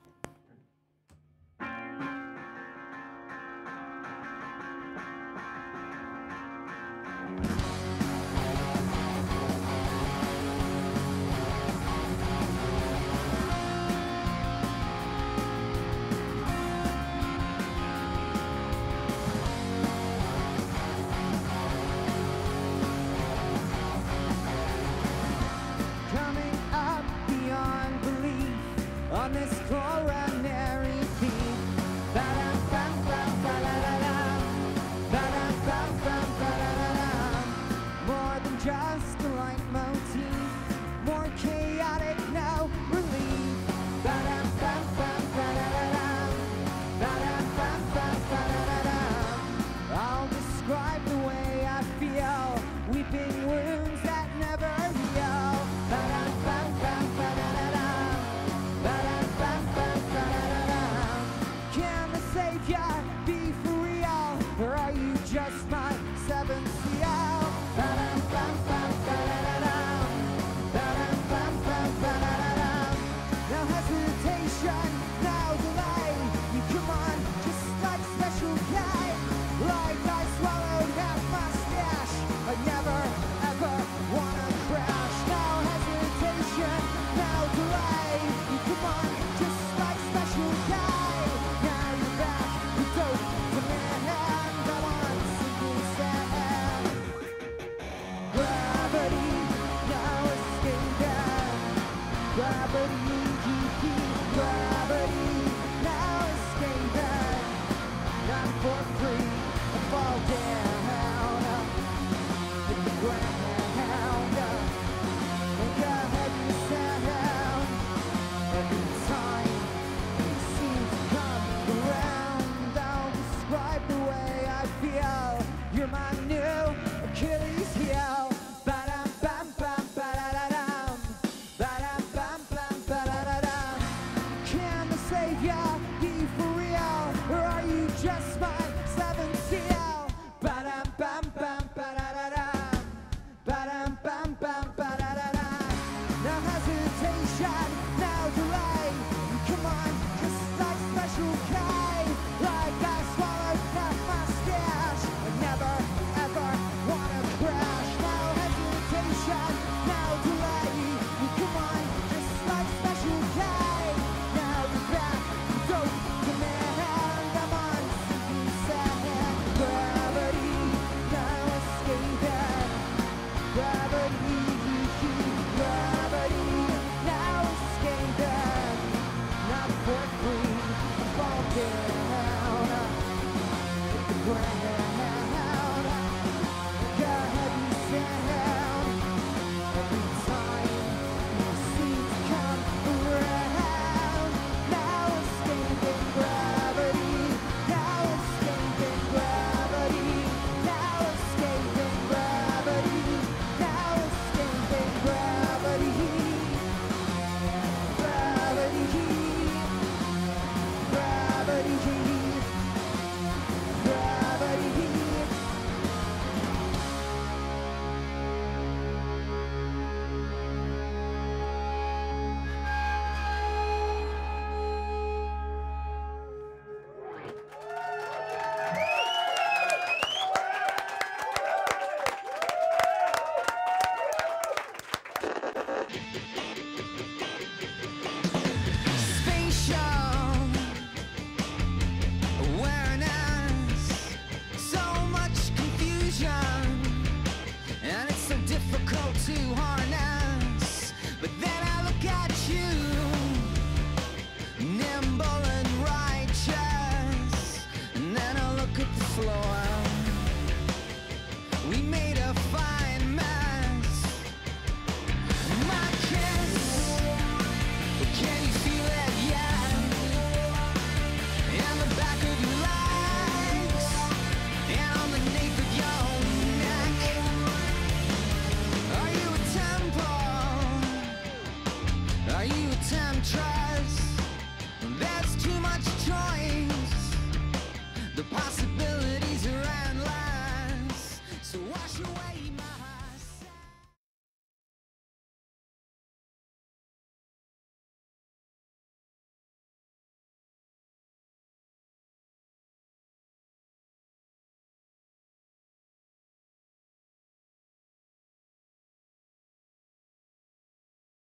Coming up beyond belief on this coronary beat. Ba-dum-bum-bum-ba-da-da-dum. Ba-dum-bum-bum-ba-da-da-dum. More than just a leitmotif, more chaotic, no relief. Ba-dum-bum-bum-ba-da-da-dum. Ba-dum-bum-bum-ba-da-da-dum. I'll describe the way I feel, weeping wounds that never heal. Ba-dum-bum-bum-ba-da-da-dum. Ba-dum-bum-bum-ba-da-da-dum. Can the savior be for real, or are you just my seventh seal? Ba-dum-bum-bum-ba-da-da-dum. Ba-dum-bum-bum-ba-da-da-dum. No hesitation, no delay. You come on, just like Special K. Like I swallowed half my stash. I never ever wanna crash. No hesitation, no delay. You come on, just like Special K. Now you're back, you dope demand. Come on, sinking sand. Gravity, now escaping. Gravity, you keep gravity, now escaping. Not for free, I fall down. Hit the ground. And your head is down. Every time you seem to come around, I'll describe the way I feel. You're my new Achilles heel. Ba-dum-bum-bum-ba-da-da-dum. Ba-dum-bum-bum-ba-da-da-dum. Can the savior be for real, or are you just my seventh seal? Ba-dum-bum-bum-ba-da-da-dum. Ba-dum-bum-bum-ba-da-da-dum. No hesitation, no delay. Come on, just like Special K. Like I swallowed half my stash. I never ever wanna crash. No hesitation, no delay. Come on, just like Special K. Now you're back, dope demand. I'm on sinking sand. Gravity, now escaping. Gravity, you keep gravity, now escaping. Not for free, I fall down. Hit the ground.